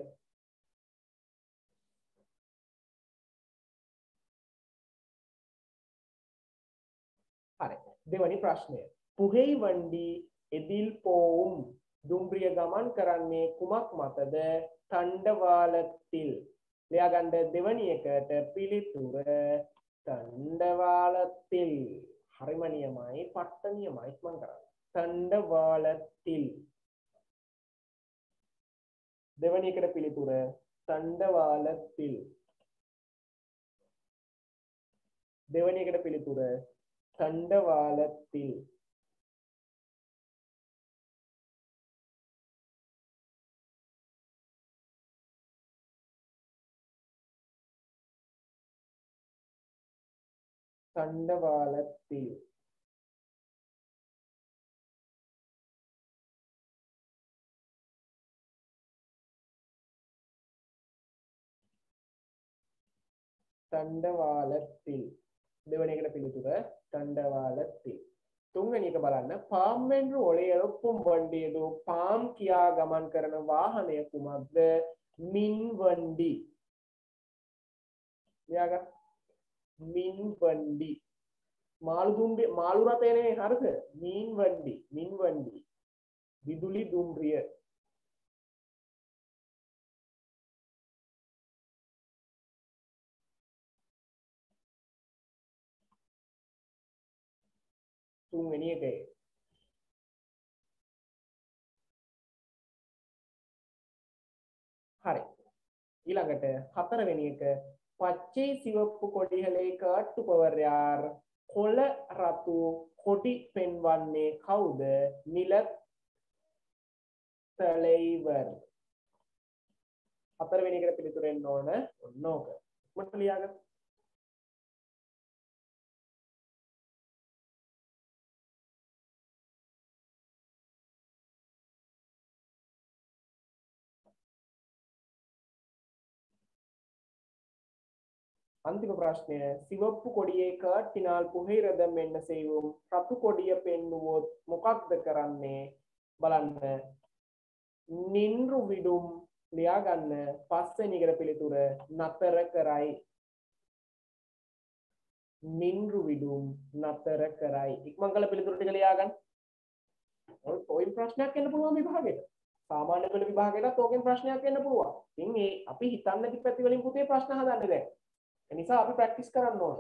හරි දෙවැනි ප්‍රශ්නය පුහෙයි වණ්ඩි එදිල් පෝම් දුම්රිය ගමන් කරන්නේ කුමක් මතද තණ්ඩවාලத்தில் ලියාගන්න දෙවැනි එකට පිළිතුර තණ්ඩවාලத்தில் හරිම නියමයි පට්ට නියමයි මම කරන්නේ තණ්ඩවාලத்தில் දෙවැනි එකට පිළිතුර තණ්ඩවාලத்தில் දෙවැනි එකට පිළිතුර තණ්ඩවාලத்தில் தண்டவாளத்தில் தண்டவாளத்தில் දෙවැනි එකට පිළිතුර தண்டவாளத்தில் තුන්වෙනි එක බලන්න පාම් වෙන්රු ඔලේ එළොප්පුම් වණ්ඩියදු පාම් කියා ගමන් කරන වාහනය කුමක්ද මින් වණ්ඩි ලියාගන්න මින් වණ්ඩි මාළු දුම්රිය මාළු රථය නෙවෙයි හරිද මින් වණ්ඩි මින් වණ්ඩි විදුලි දුම්රිය තුන්වෙනි එකේ හරි. ඊළඟට හතරවෙනි එක පච්චේ සිවප්පු කොඩිහලේ කාට්ටුපවරයාර් කොළ රතු කොඩි පෙන්වන්නේ කවුද? නිල තලෙයිවර්. හතරවෙනි එකට පිළිතුර එන්න ඕන ඔන්න ඕක. මට ලියාගන්න. අන්තිම ප්‍රශ්නය සිවප්පු කොඩියේ කාටිனால் පුහේරදම් එන්න සෙවුම් රතු කොඩිය පෙන්නුවොත් මොකක්ද කරන්නේ බලන්න. නින්රු විඩුම් ලියා ගන්න. පස්වෙනි එකට පිළිතුර නතර කරයි. නින්රු විඩුම් නතර කරයි. ඉක්මන් කළ පිළිතුරු ටික ලියා ගන්න. ඔය ප්‍රශ්නයක් එන්න පුළුවන් විභාගෙට. සාමාන්‍ය පෙළ විභාගයටත් ඕකෙන් ප්‍රශ්නයක් එන්න පුළුවන්. ඉතින් මේ අපි හිතන්න නැති පැති වලින් පුතේ ප්‍රශ්න හදන්නේ දැන්. ඒ නිසා අපි ප්‍රැක්ටිස් කරන්න ඕන.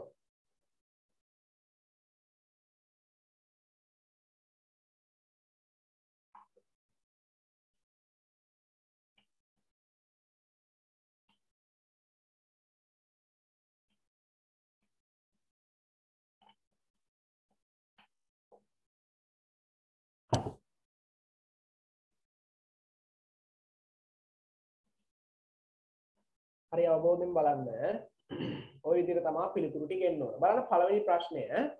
හරි අවබෝධයෙන් බලන්න. ওই විදිහට තමයි පිළිතුරු ටික එන්න ඕන. බලන්න පළවෙනි ප්‍රශ්නය.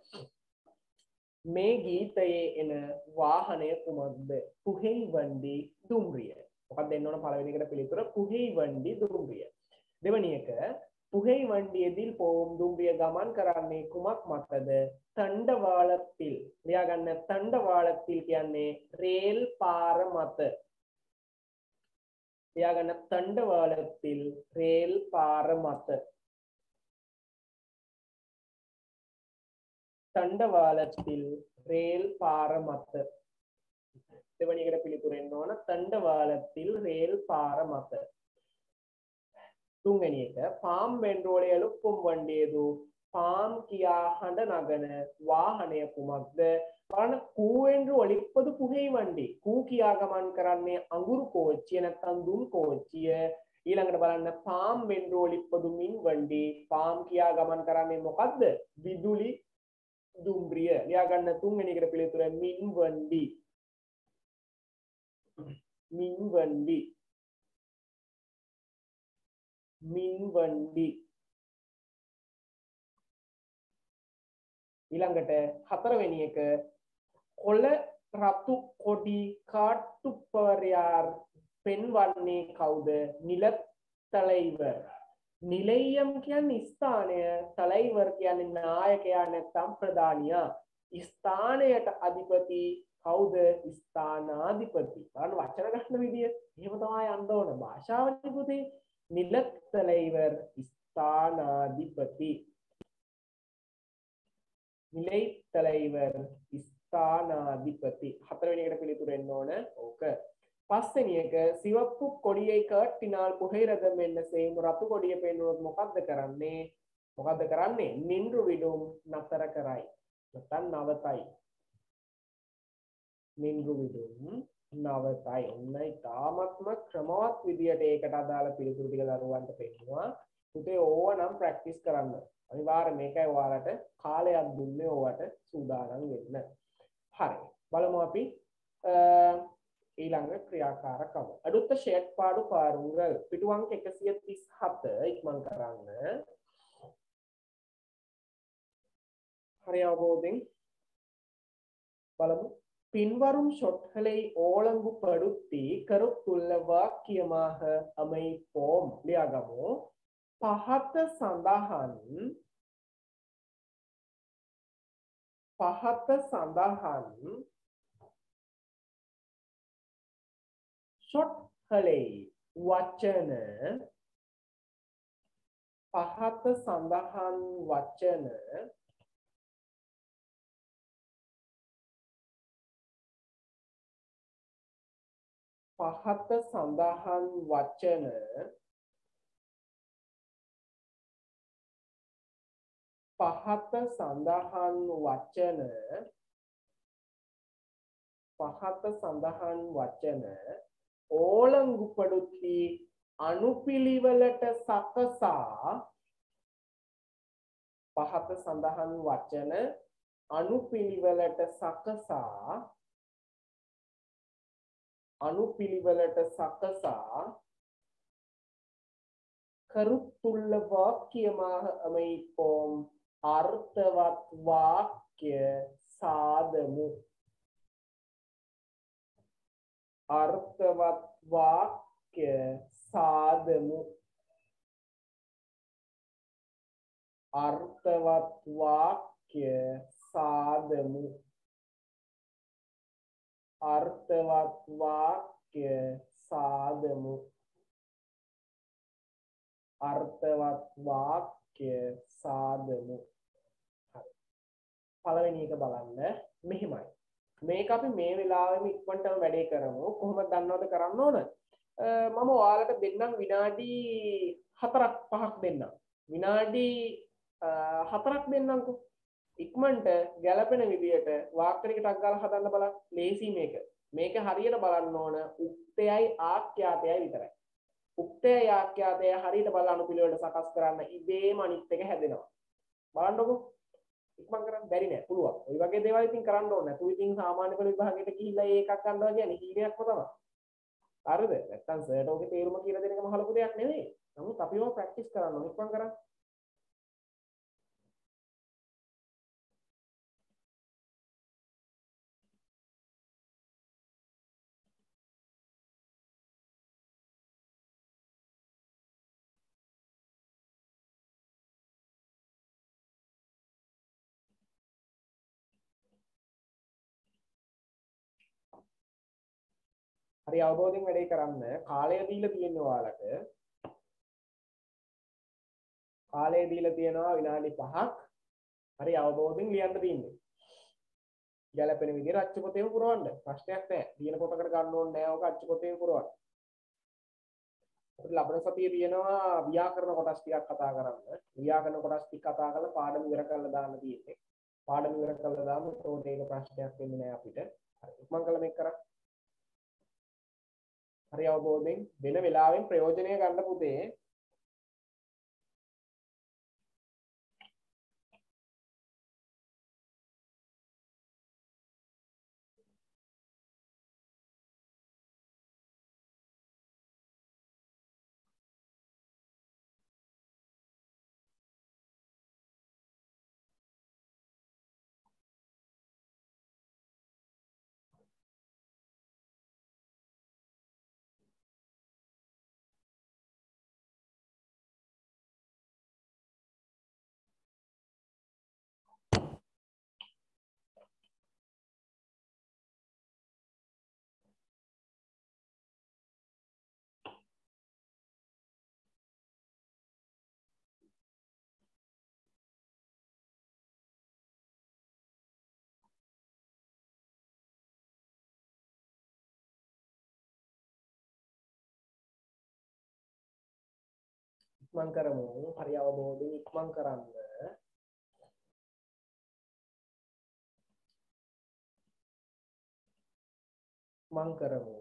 මේ ගීතයේ එන වාහනය කුමක්ද? පුහෙයිවන්ඩි දුම්රිය. මොකක්ද දෙන්න ඕන පළවෙනි එකට පිළිතුර? පුහෙයිවන්ඩි දුම්රිය. දෙවෙනි එක පුහෙයිවන්ඩියේදී පොම් දුම්රිය ගමන් කරන්නේ කුමක් මතද? තණ්ඩවාලத்தில். ලියා ගන්න. තණ්ඩවාලத்தில் කියන්නේ රේල් පාර මත. ලියා ගන්න. තණ්ඩවාලத்தில் රේල් පාර මත. තණ්ඩවාලத்தில் රේල් පාර මත. දෙවෙනි එකට පිළිතුර එන්න ඕන තණ්ඩවාලத்தில் රේල් පාර මත. තුන්වෙනි එක පාම් වෙන්රෝලේ එළුප්පුම් වණ්ඩියේදු පාම් කියා හඬ නගන වාහනය කුමක්ද? බලන්න කූවෙන්රු ඔලිප්පදු පුහෙයිවන්ඩි. කූ කියා ගමන් කරන්නේ අඟුරු කෝච්චිය නැත්නම් දුම් කෝච්චිය. ඊළඟට බලන්න පාම් වෙන්රු ඔලිප්පදු මින් වණ්ඩි. පාම් කියා ගමන් කරන්නේ මොකද්ද? විදුලි දුම්රිය. ලියා ගන්න. තුන්වෙනි එකට පිළිතුර මින්වන්ඩි. මින්වන්ඩි. මින්වන්ඩි. ඊළඟට හතරවෙනි එක කොළ රතු කොඩි කාට්ටුපවරයාර් පෙන්වන්නේ කවුද? නිලතලයිවර්. නිලයම් කියන්නේ ස්ථානය, තලයිවර් කියන්නේ නායකයා නැත්නම් ප්‍රධානියා. ස්ථානයට අධිපති කවුද? ස්ථානාධිපති. බලන්න වචන ගන්න විදිය. එහෙම තමයි යන්න ඕන. භාෂාවනේ පුතේ. නිලතලයිවර් ස්ථානාධිපති. නිලතලයිවර් ස්ථානාධිපති. හතරවෙනි එකට පිළිතුර එන්න ඕන ඕක. පස්වෙනි එක සිවප්පු කොඩියේ කාටිനാൽ පුහෙරදම් එන්න සේම රතු කොඩිය පෙන්වුවොත් මොකද්ද කරන්නේ? මොකද්ද කරන්නේ? නින්රු විඩුම් නතර කරයි. නැත්නම් නවතයි. නින්රු විඩුම් නවතයි. ඔන්න ඉතාමත්ම ක්‍රමවත් විදියට ඒකට අදාළ පිළිතුරු ටික දරුවන්ට පෙන්නනවා. පුතේ ඕව නම් ප්‍රැක්ටිස් කරන්න. අනිවාර්යයෙන් මේකයි ඔයාලට කාලයක් දුන්නේ ඕවට සූදානම් වෙන්න. හරි. බලමු අපි ඊළඟ ක්‍රියාකාරකම. அடுத்த செயற்பாடு பாருங்கள். පිටු අංක එකසිය තිස් හත ඉක්මන් කරන්න. හරි අවබෝධයෙන් බලමු. பின்வரும் சொற்களை ஓலங்கு படுத்தி கருத்துள்ள வாக்கியமாக அமைப்போம். ලියාගමු. පහත සඳහන් පහත සඳහන් சொற்களை වචන පහත සඳහන් වචන පහත සඳහන් වචන පහත සඳහන් වචන පහත සඳහන් වචන ඕලංගුපඩුති අනුපිළිවෙලට සකසා පහත සඳහන් වචන අනුපිළිවෙලට සකසා අනුපිළිවෙලට සකසා කරුතුල්ල වාක්‍යමාහ அமைப்போம் අර්ථවත් වාක්‍ය සාදමු අර්ථවත් වාක්‍ය සාදමු අර්ථවත් වාක්‍ය සාදමු අර්ථවත් වාක්‍ය සාදමු අර්ථවත් වාක්‍ය සාදමු හරි පළවෙනි එක බලන්න මෙහිමයි මේක අපි මේ වෙලාවෙම ඉක්මනටම වැඩේ කරමු කොහොමද දන්නවද කරන්න ඕන මම ඔයාලට දෙන්නම් විනාඩි හතරක් පහක් දෙන්නම් විනාඩි හතරක් දෙන්නම්කෝ ඉක්මනට ගැලපෙන විදියට වාක්‍ය ටික ටක් ගාලා හදන්න බලන්න ලේසි මේක මේක හරියට බලන්න ඕන උක්තයයි ආඛ්‍යාතයයි විතරයි උක්තයයි ආඛ්‍යාතයයි හරියට බලලා අනුපිළිවෙලට සකස් කරන්න ඉබේම අනිත් එක හැදෙනවා බලන්නකෝ ඉක්මන් කරන්න බැරි නෑ පුළුවන් ඔය වගේ දේවල් ඉතින් කරන්න ඕනේ නැතු ඉතින් සාමාන්‍ය පෙළ විභාගයට ගිහිල්ලා ඒකක් ගන්නවා කියන්නේ හීනයක්ම තමයි හරිද නැත්තම් සර්ට ඔගේ තේරුම කියලා දෙන එක මහලොකු දෙයක් නෙවෙයි නමුත් අපි ඒවා ප්‍රැක්ටිස් කරන්න ඕනේ ඉක්මන් කරන්න හරි අවබෝධයෙන් වැඩේ කරන්න කාලය දීලා තියෙනවා ඔයාලට කාලය දීලා තියෙනවා විනාඩි පහක් හරි අවබෝධයෙන් ලියන්න තියෙන්නේ ගැලපෙන විදිහට අච්චු පොතේම පුරවන්න ප්‍රශ්නයක් නැහැ දින පොතකට ගන්න ඕනේ නැහැ ඔක අච්චු පොතේම පුරවන්න අපිට ලබන සතියේ තියෙනවා ව්‍යාකරණ කොටස් ටිකක් කතා කරන්න ව්‍යාකරණ කොටස් ටික කතා කරලා පාඩම ඉවර කරලා දාන්න තියෙන්නේ පාඩම ඉවර කරලා දාන්න ඒකට ඒක ප්‍රශ්නයක් වෙන්නේ නැහැ අපිට හරි ඉක්මන් කළා මේක කරා හරි අවබෝධයෙන් වෙන වෙලාවෙන් ප්‍රයෝජනය ගන්න පුතේ ඉක්මන් කරමු හරි අවබෝධයෙන් ඉක්මන් කරන්න ඉක්මන් කරමු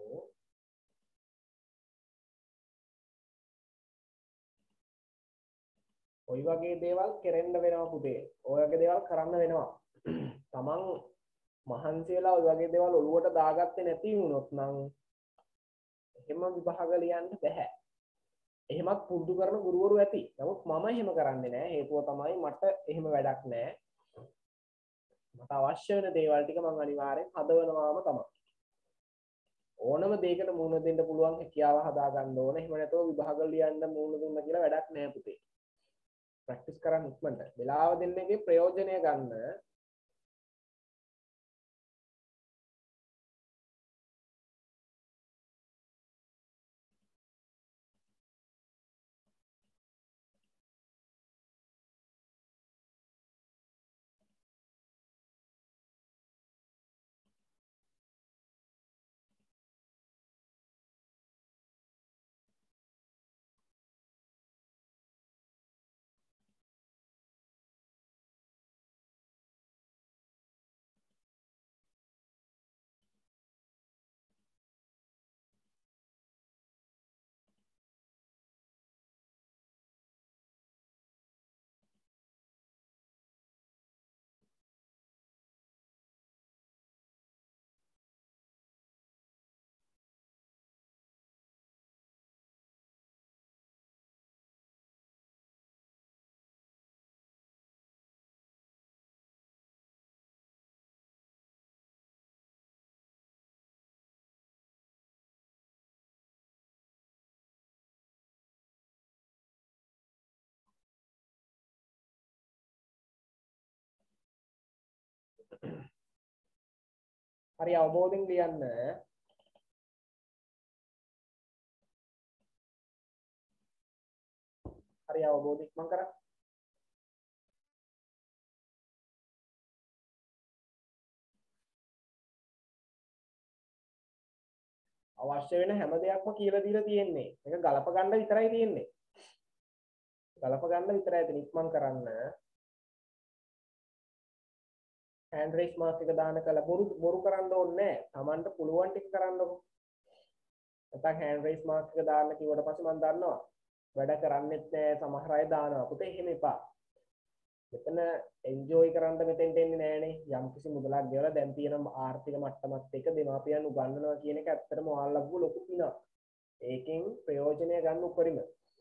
ඔය වගේ දේවල් කෙරෙන්න වෙනවා පුතේ ඔය වගේ දේවල් කරන්න වෙනවා තමන් මහන්සි වෙලා ඔය වගේ දේවල් ඔලුවට දාගත්තේ නැති වුණොත් නම් එහෙම විභාග ලියන්න බෑ එහෙමත් පුරුදු කරන ගුරුවරු ඇති. නමුත් මම එහෙම කරන්නේ නැහැ. හේතුව තමයි මට එහෙම වැඩක් නැහැ. මට අවශ්‍ය වෙන දේවල් ටික මම අනිවාර්යෙන් හදවනවාම තමයි. ඕනම දෙයකට මුහුණ දෙන්න පුළුවන් හැකියාව හදා ගන්න ඕන. එහෙම නැතුව විභාග ලියන්න මුහුණ දුන්න කියලා වැඩක් නැහැ පුතේ. ප්‍රැක්ටිස් කරන්න ඉක්මනට. වෙලාව දෙන්න එකේ ප්‍රයෝජනය ගන්න. හරි අවබෝධයෙන් ලියන්න. හරි අවබෝධයක් මම කරා. අවශ්‍ය වෙන හැම දෙයක්ම කියලා දීලා තියෙන්නේ. මේක ගලප ගන්න විතරයි තියෙන්නේ. ගලප ගන්න විතරයි තියෙන්නේ. ඉක්මන් කරන්න. hand raise mark එක දාන කල බොරු බොරු කරන්න ඕනේ නැහැ. Tamanට පුළුවන් ටික කරන්නකො. නැත්නම් hand raise mark එක දාන්න කිව්වට පස්සේ මම දන්නවා. වැඩ කරන්නෙත් නැහැ. සමහර අය දානවා. පුතේ එහෙම එපා. මෙතන එන්ජොයි කරන්න මෙතෙන්ට එන්නේ නැහනේ. යම් කිසි මුදලක් ගෙවලා දැන් තියෙන ආර්ථික මට්ටමත් එක්ක දෙමාපියන් උගන්වනවා කියන එක ඇත්තටම ඔයාලගේ ලොකු පිනක්. ඒකෙන් ප්‍රයෝජනය ගන්න උපරිම.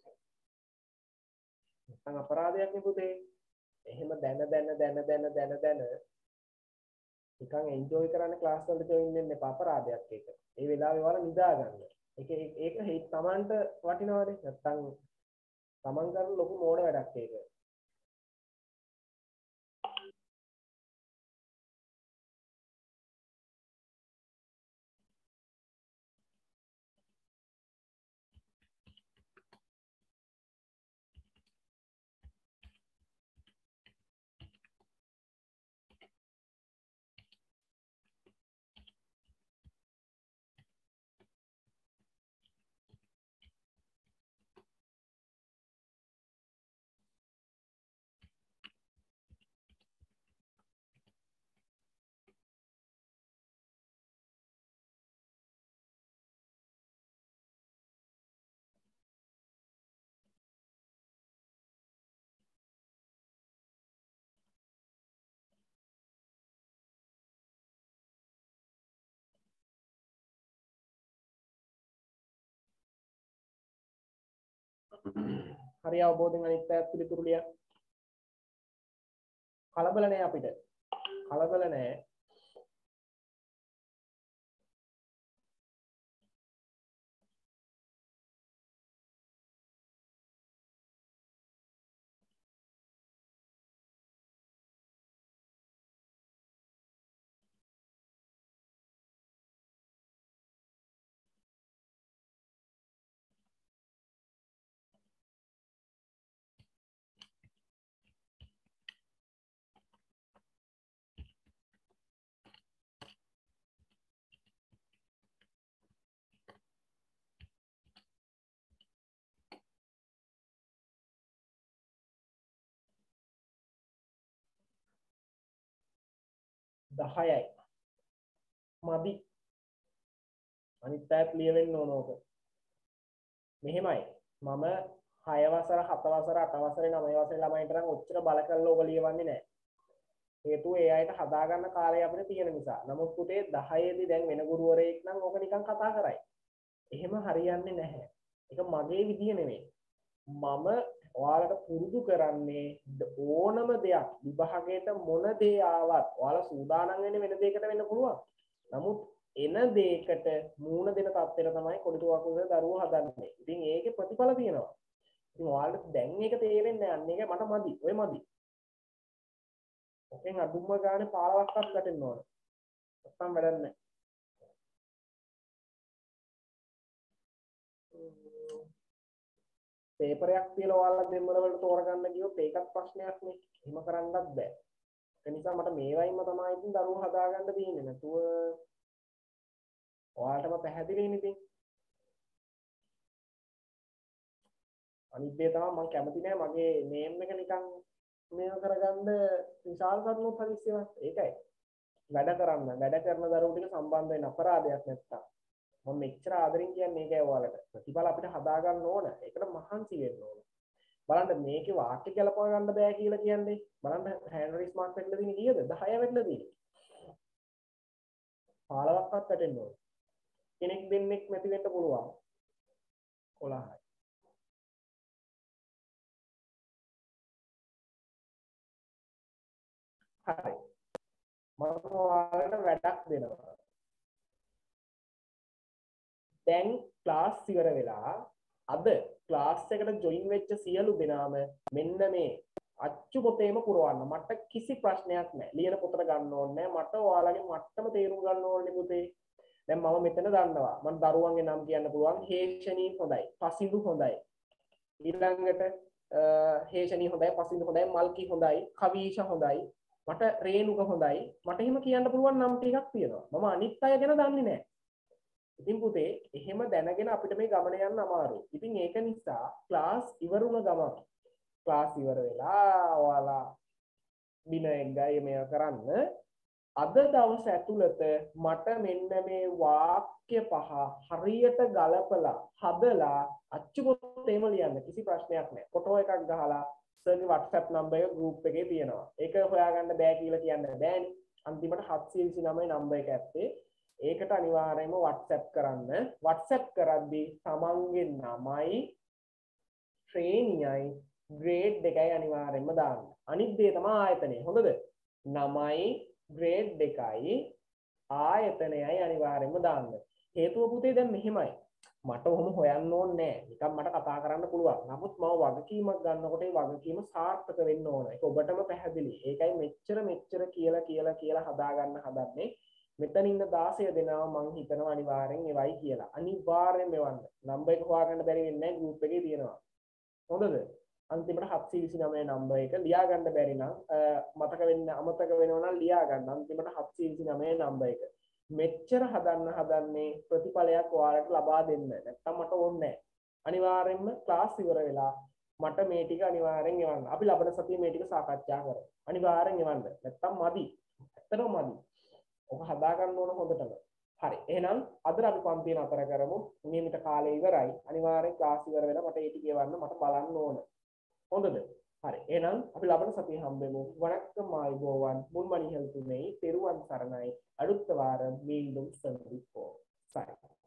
නැත්නම් අපරාධයක් නේ පුතේ. එහෙම දැන දැන දැන දැන දැන දැන නිකන් එන්ජොයි කරන්න ක්ලාස් වලට ජොයින් වෙන්න එපා අපරාධයක් ඒක. ඒ වෙලාවේ වල නිදා ගන්න. ඒක ඒක ඒක තමන්ට වටිනවනේ. නැත්නම් තමන් කරන ලොකු මෝඩ වැඩක් ඒක. හරි අවබෝධයෙන් අනිත් පැත්ත පිළිතුරු ලියන්න. කලබල නැහැ අපිට. කලබල නැහැ. දහයයි මදි. අනිත් පැත්ත ලියවෙන්න ඕන ඕක. මෙහෙමයි. මම හය වසර හත වසර අට වසරේ නවය වසරේ ළමයින්ට නම් ඔච්චර බල කරලා ඕක ලියවන්නේ නැහැ. හේතුව ඒ අයට හදා ගන්න කාලය අපිට තියෙන නිසා. නමුත් පුතේ දහයේ දී දැන් වෙන ගුරුවරයෙක් නම් ඕක නිකන් කතා කරයි. එහෙම හරියන්නේ නැහැ. ඒක මගේ විදිය නෙමෙයි. මම ඔයාලට පුරුදු කරන්නේ ඕනම දෙයක් විභාගයට මොන දේ ආවත් ඔයාලා සූදානම් වෙන්නේ වෙන දෙයකට වෙන්න පුළුවන්. නමුත් එන දෙයකට මූණ දෙන තත්ත්වයට තමයි කොඩිතුවක් උදේ දරුවෝ හදන්නේ. ඉතින් ඒකේ ප්‍රතිඵල තියෙනවා. ඉතින් ඔයාලට දැන් ඒක තේරෙන්නේ නැහැ. අන්න ඒක මට මදි. ඔය මදි. ඔකෙන් අදුම්ම ගානේ පාලවක්වත් වැටෙන්න ඕන. නැත්තම් වැඩක් නැහැ. පේපරයක් තියලා ඔයාලා දෙම්මල වලට තෝරගන්න ගියොත් ඒකත් ප්‍රශ්නයක් නේ. එහෙම කරන්නත් බෑ. ඒ නිසා මට මේ වයින්ම තමයි ඉතින් දරුවෝ හදාගන්න තියෙන්නේ. නැතුව ඔයාලටම පැහැදිලිනේ ඉතින්. අනිත් දේ තමයි මම කැමති නෑ මගේ නේම් එක නිකන් මේව කරගන්න විශාල කරුණක් හදිස්සියවත්. ඒකයි. වැඩ කරන්න. වැඩ කරන දරුවෝ ටික සම්බන්ධ වෙන අපරාධයක් නැත්තම්. මම මෙච්චර ආදරෙන් කියන්නේ ඒකයි ඔයාලට. ප්‍රතිඵල අපිට හදා ගන්න ඕන. ඒකට මහන්සි වෙන්න ඕන. බලන්න මේකේ වාක්‍ය ගලපව ගන්න බෑ කියලා කියන්නේ. බලන්න හැන්රිස් මාක් වෙන්න දෙන්නේ කීයද? දහය වෙන්න දෙන්නේ. පහළොවක්වත් වැටෙන්න ඕන. කෙනෙක් දෙන්නෙක් නැති වෙන්න පුළුවන්. කොළහයි. හරි. මම ඔයාලට වැඩක් දෙනවා. දැන් ක්ලාස් ඉවර වෙලා අද ක්ලාස් එකට ජොයින් වෙච්ච සියලු දෙනාම මෙන්න මේ අච්චු පොතේම පුරවන්න. මට කිසි ප්‍රශ්නයක් නැහැ. ලියන පොතට ගන්න ඕනේ නැහැ. මට ඔයාලගේ මට්ටම තේරුම් ගන්න ඕනේ පුතේ. දැන් මම මෙතන දන්නවා. මම දරුවන්ගේ නම් කියන්න පුළුවන්. හේෂණී හොඳයි. පසිඳු හොඳයි. ඊළඟට හේෂණී හොඳයි. පසිඳු හොඳයි. මල්කි හොඳයි. කවීෂ හොඳයි. මට රේණුක හොඳයි. මට එහෙම කියන්න පුළුවන් නම් ටිකක් තියෙනවා. මම අනිත් අය ගැන දන්නේ නැහැ. ඉතින් පුතේ එහෙම දැනගෙන අපිට මේ ගමන යන්න අමාරුයි. ඉතින් ඒක නිසා ක්ලාස් ඉවර වුණ ගමන් ක්ලාස් ඉවර වෙලා ඔයාලා දින එකයි මේක කරන්න. අද දවස් ඇතුළත මට මෙන්න මේ වාක්‍ය පහ හරියට ගලපලා හදලා අච්චු පොතේම ලියන්න. කිසි ප්‍රශ්නයක් නැහැ. ෆොටෝ එකක් ගහලා සර්ගේ WhatsApp නම්බර් එක group එකේ තියෙනවා. ඒක හොයාගන්න බෑ කියලා කියන්න බෑනේ. අන්තිමට හත්සිය විසිනමයි නම්බර් එක ඇත්තේ. ඒකට අනිවාර්යයෙන්ම WhatsApp කරන්න. WhatsApp කරද්දී තමන්ගේ නමයි ශ්‍රේණියයි grade එකයි අනිවාර්යයෙන්ම දාන්න. අනිත් දේ තමයි ආයතනය. හොඳද? නමයි grade එකයි ආයතනයයි අනිවාර්යයෙන්ම දාන්න. හේතුව පුතේ දැන් මෙහෙමයි. මට ඔහොම හොයන්න ඕනේ නැහැ. නිකන් මට කතා කරන්න පුළුවන්. නමුත් මම වගකීමක් ගන්නකොට ඒ වගකීම සාර්ථක වෙන්න ඕන. ඒක ඔබටම පැහැදිලි. ඒකයි මෙච්චර මෙච්චර කියලා කියලා කියලා හදාගන්න හදන්නේ. මෙතන ඉන්න දාසය දෙනවා මං හිතනවා අනිවාර්යෙන් එවයි කියලා. අනිවාර්යෙන් මෙවන්න. නම්බර් එක හොයාගන්න බැරි වෙන්නේ නැහැ group එකේ තියෙනවා. හොඳද? අන්තිමට හත්සිය විසිනමය නම්බර් එක ලියා ගන්න බැරි නම් මතක වෙන්න අමතක වෙනවා නම් ලියා ගන්න. අන්තිමට හත්සිය විසිනමය නම්බර් එක. මෙච්චර හදන්න හදන්නේ ප්‍රතිඵලයක් ඔයාලට ලබා දෙන්න. නැත්තම් මට ඕනේ නැහැ. අනිවාර්යෙන්ම ක්ලාස් ඉවර වෙලා මට මේ ටික අනිවාර්යෙන් එවන්න. අපි ලබන සතියේ මේ ටික සාකච්ඡා කරමු. අනිවාර්යෙන් එවන්න. නැත්තම් මදි. ඇත්තටම මදි. ඔක හදා ගන්න ඕන හොඳටම. හරි. එහෙනම් අද අපි පන්තිය නතර කරමු. නියමිත කාලය ඉවරයි. අනිවාර්යෙන් ක්ලාස් ඉවර වෙලා මට ඒ ටික එවන්න මට බලන්න ඕන. හොඳද? හරි. එහෙනම් අපි ලබන සතියේ හම්බෙමු. වணக்கம் ආයුබෝවන්. මුන්මණි හෙල්තුනේ. තෙරුවන් සරණයි. அடுத்த வாரம் மீண்டும் சந்திப்போம். சரி.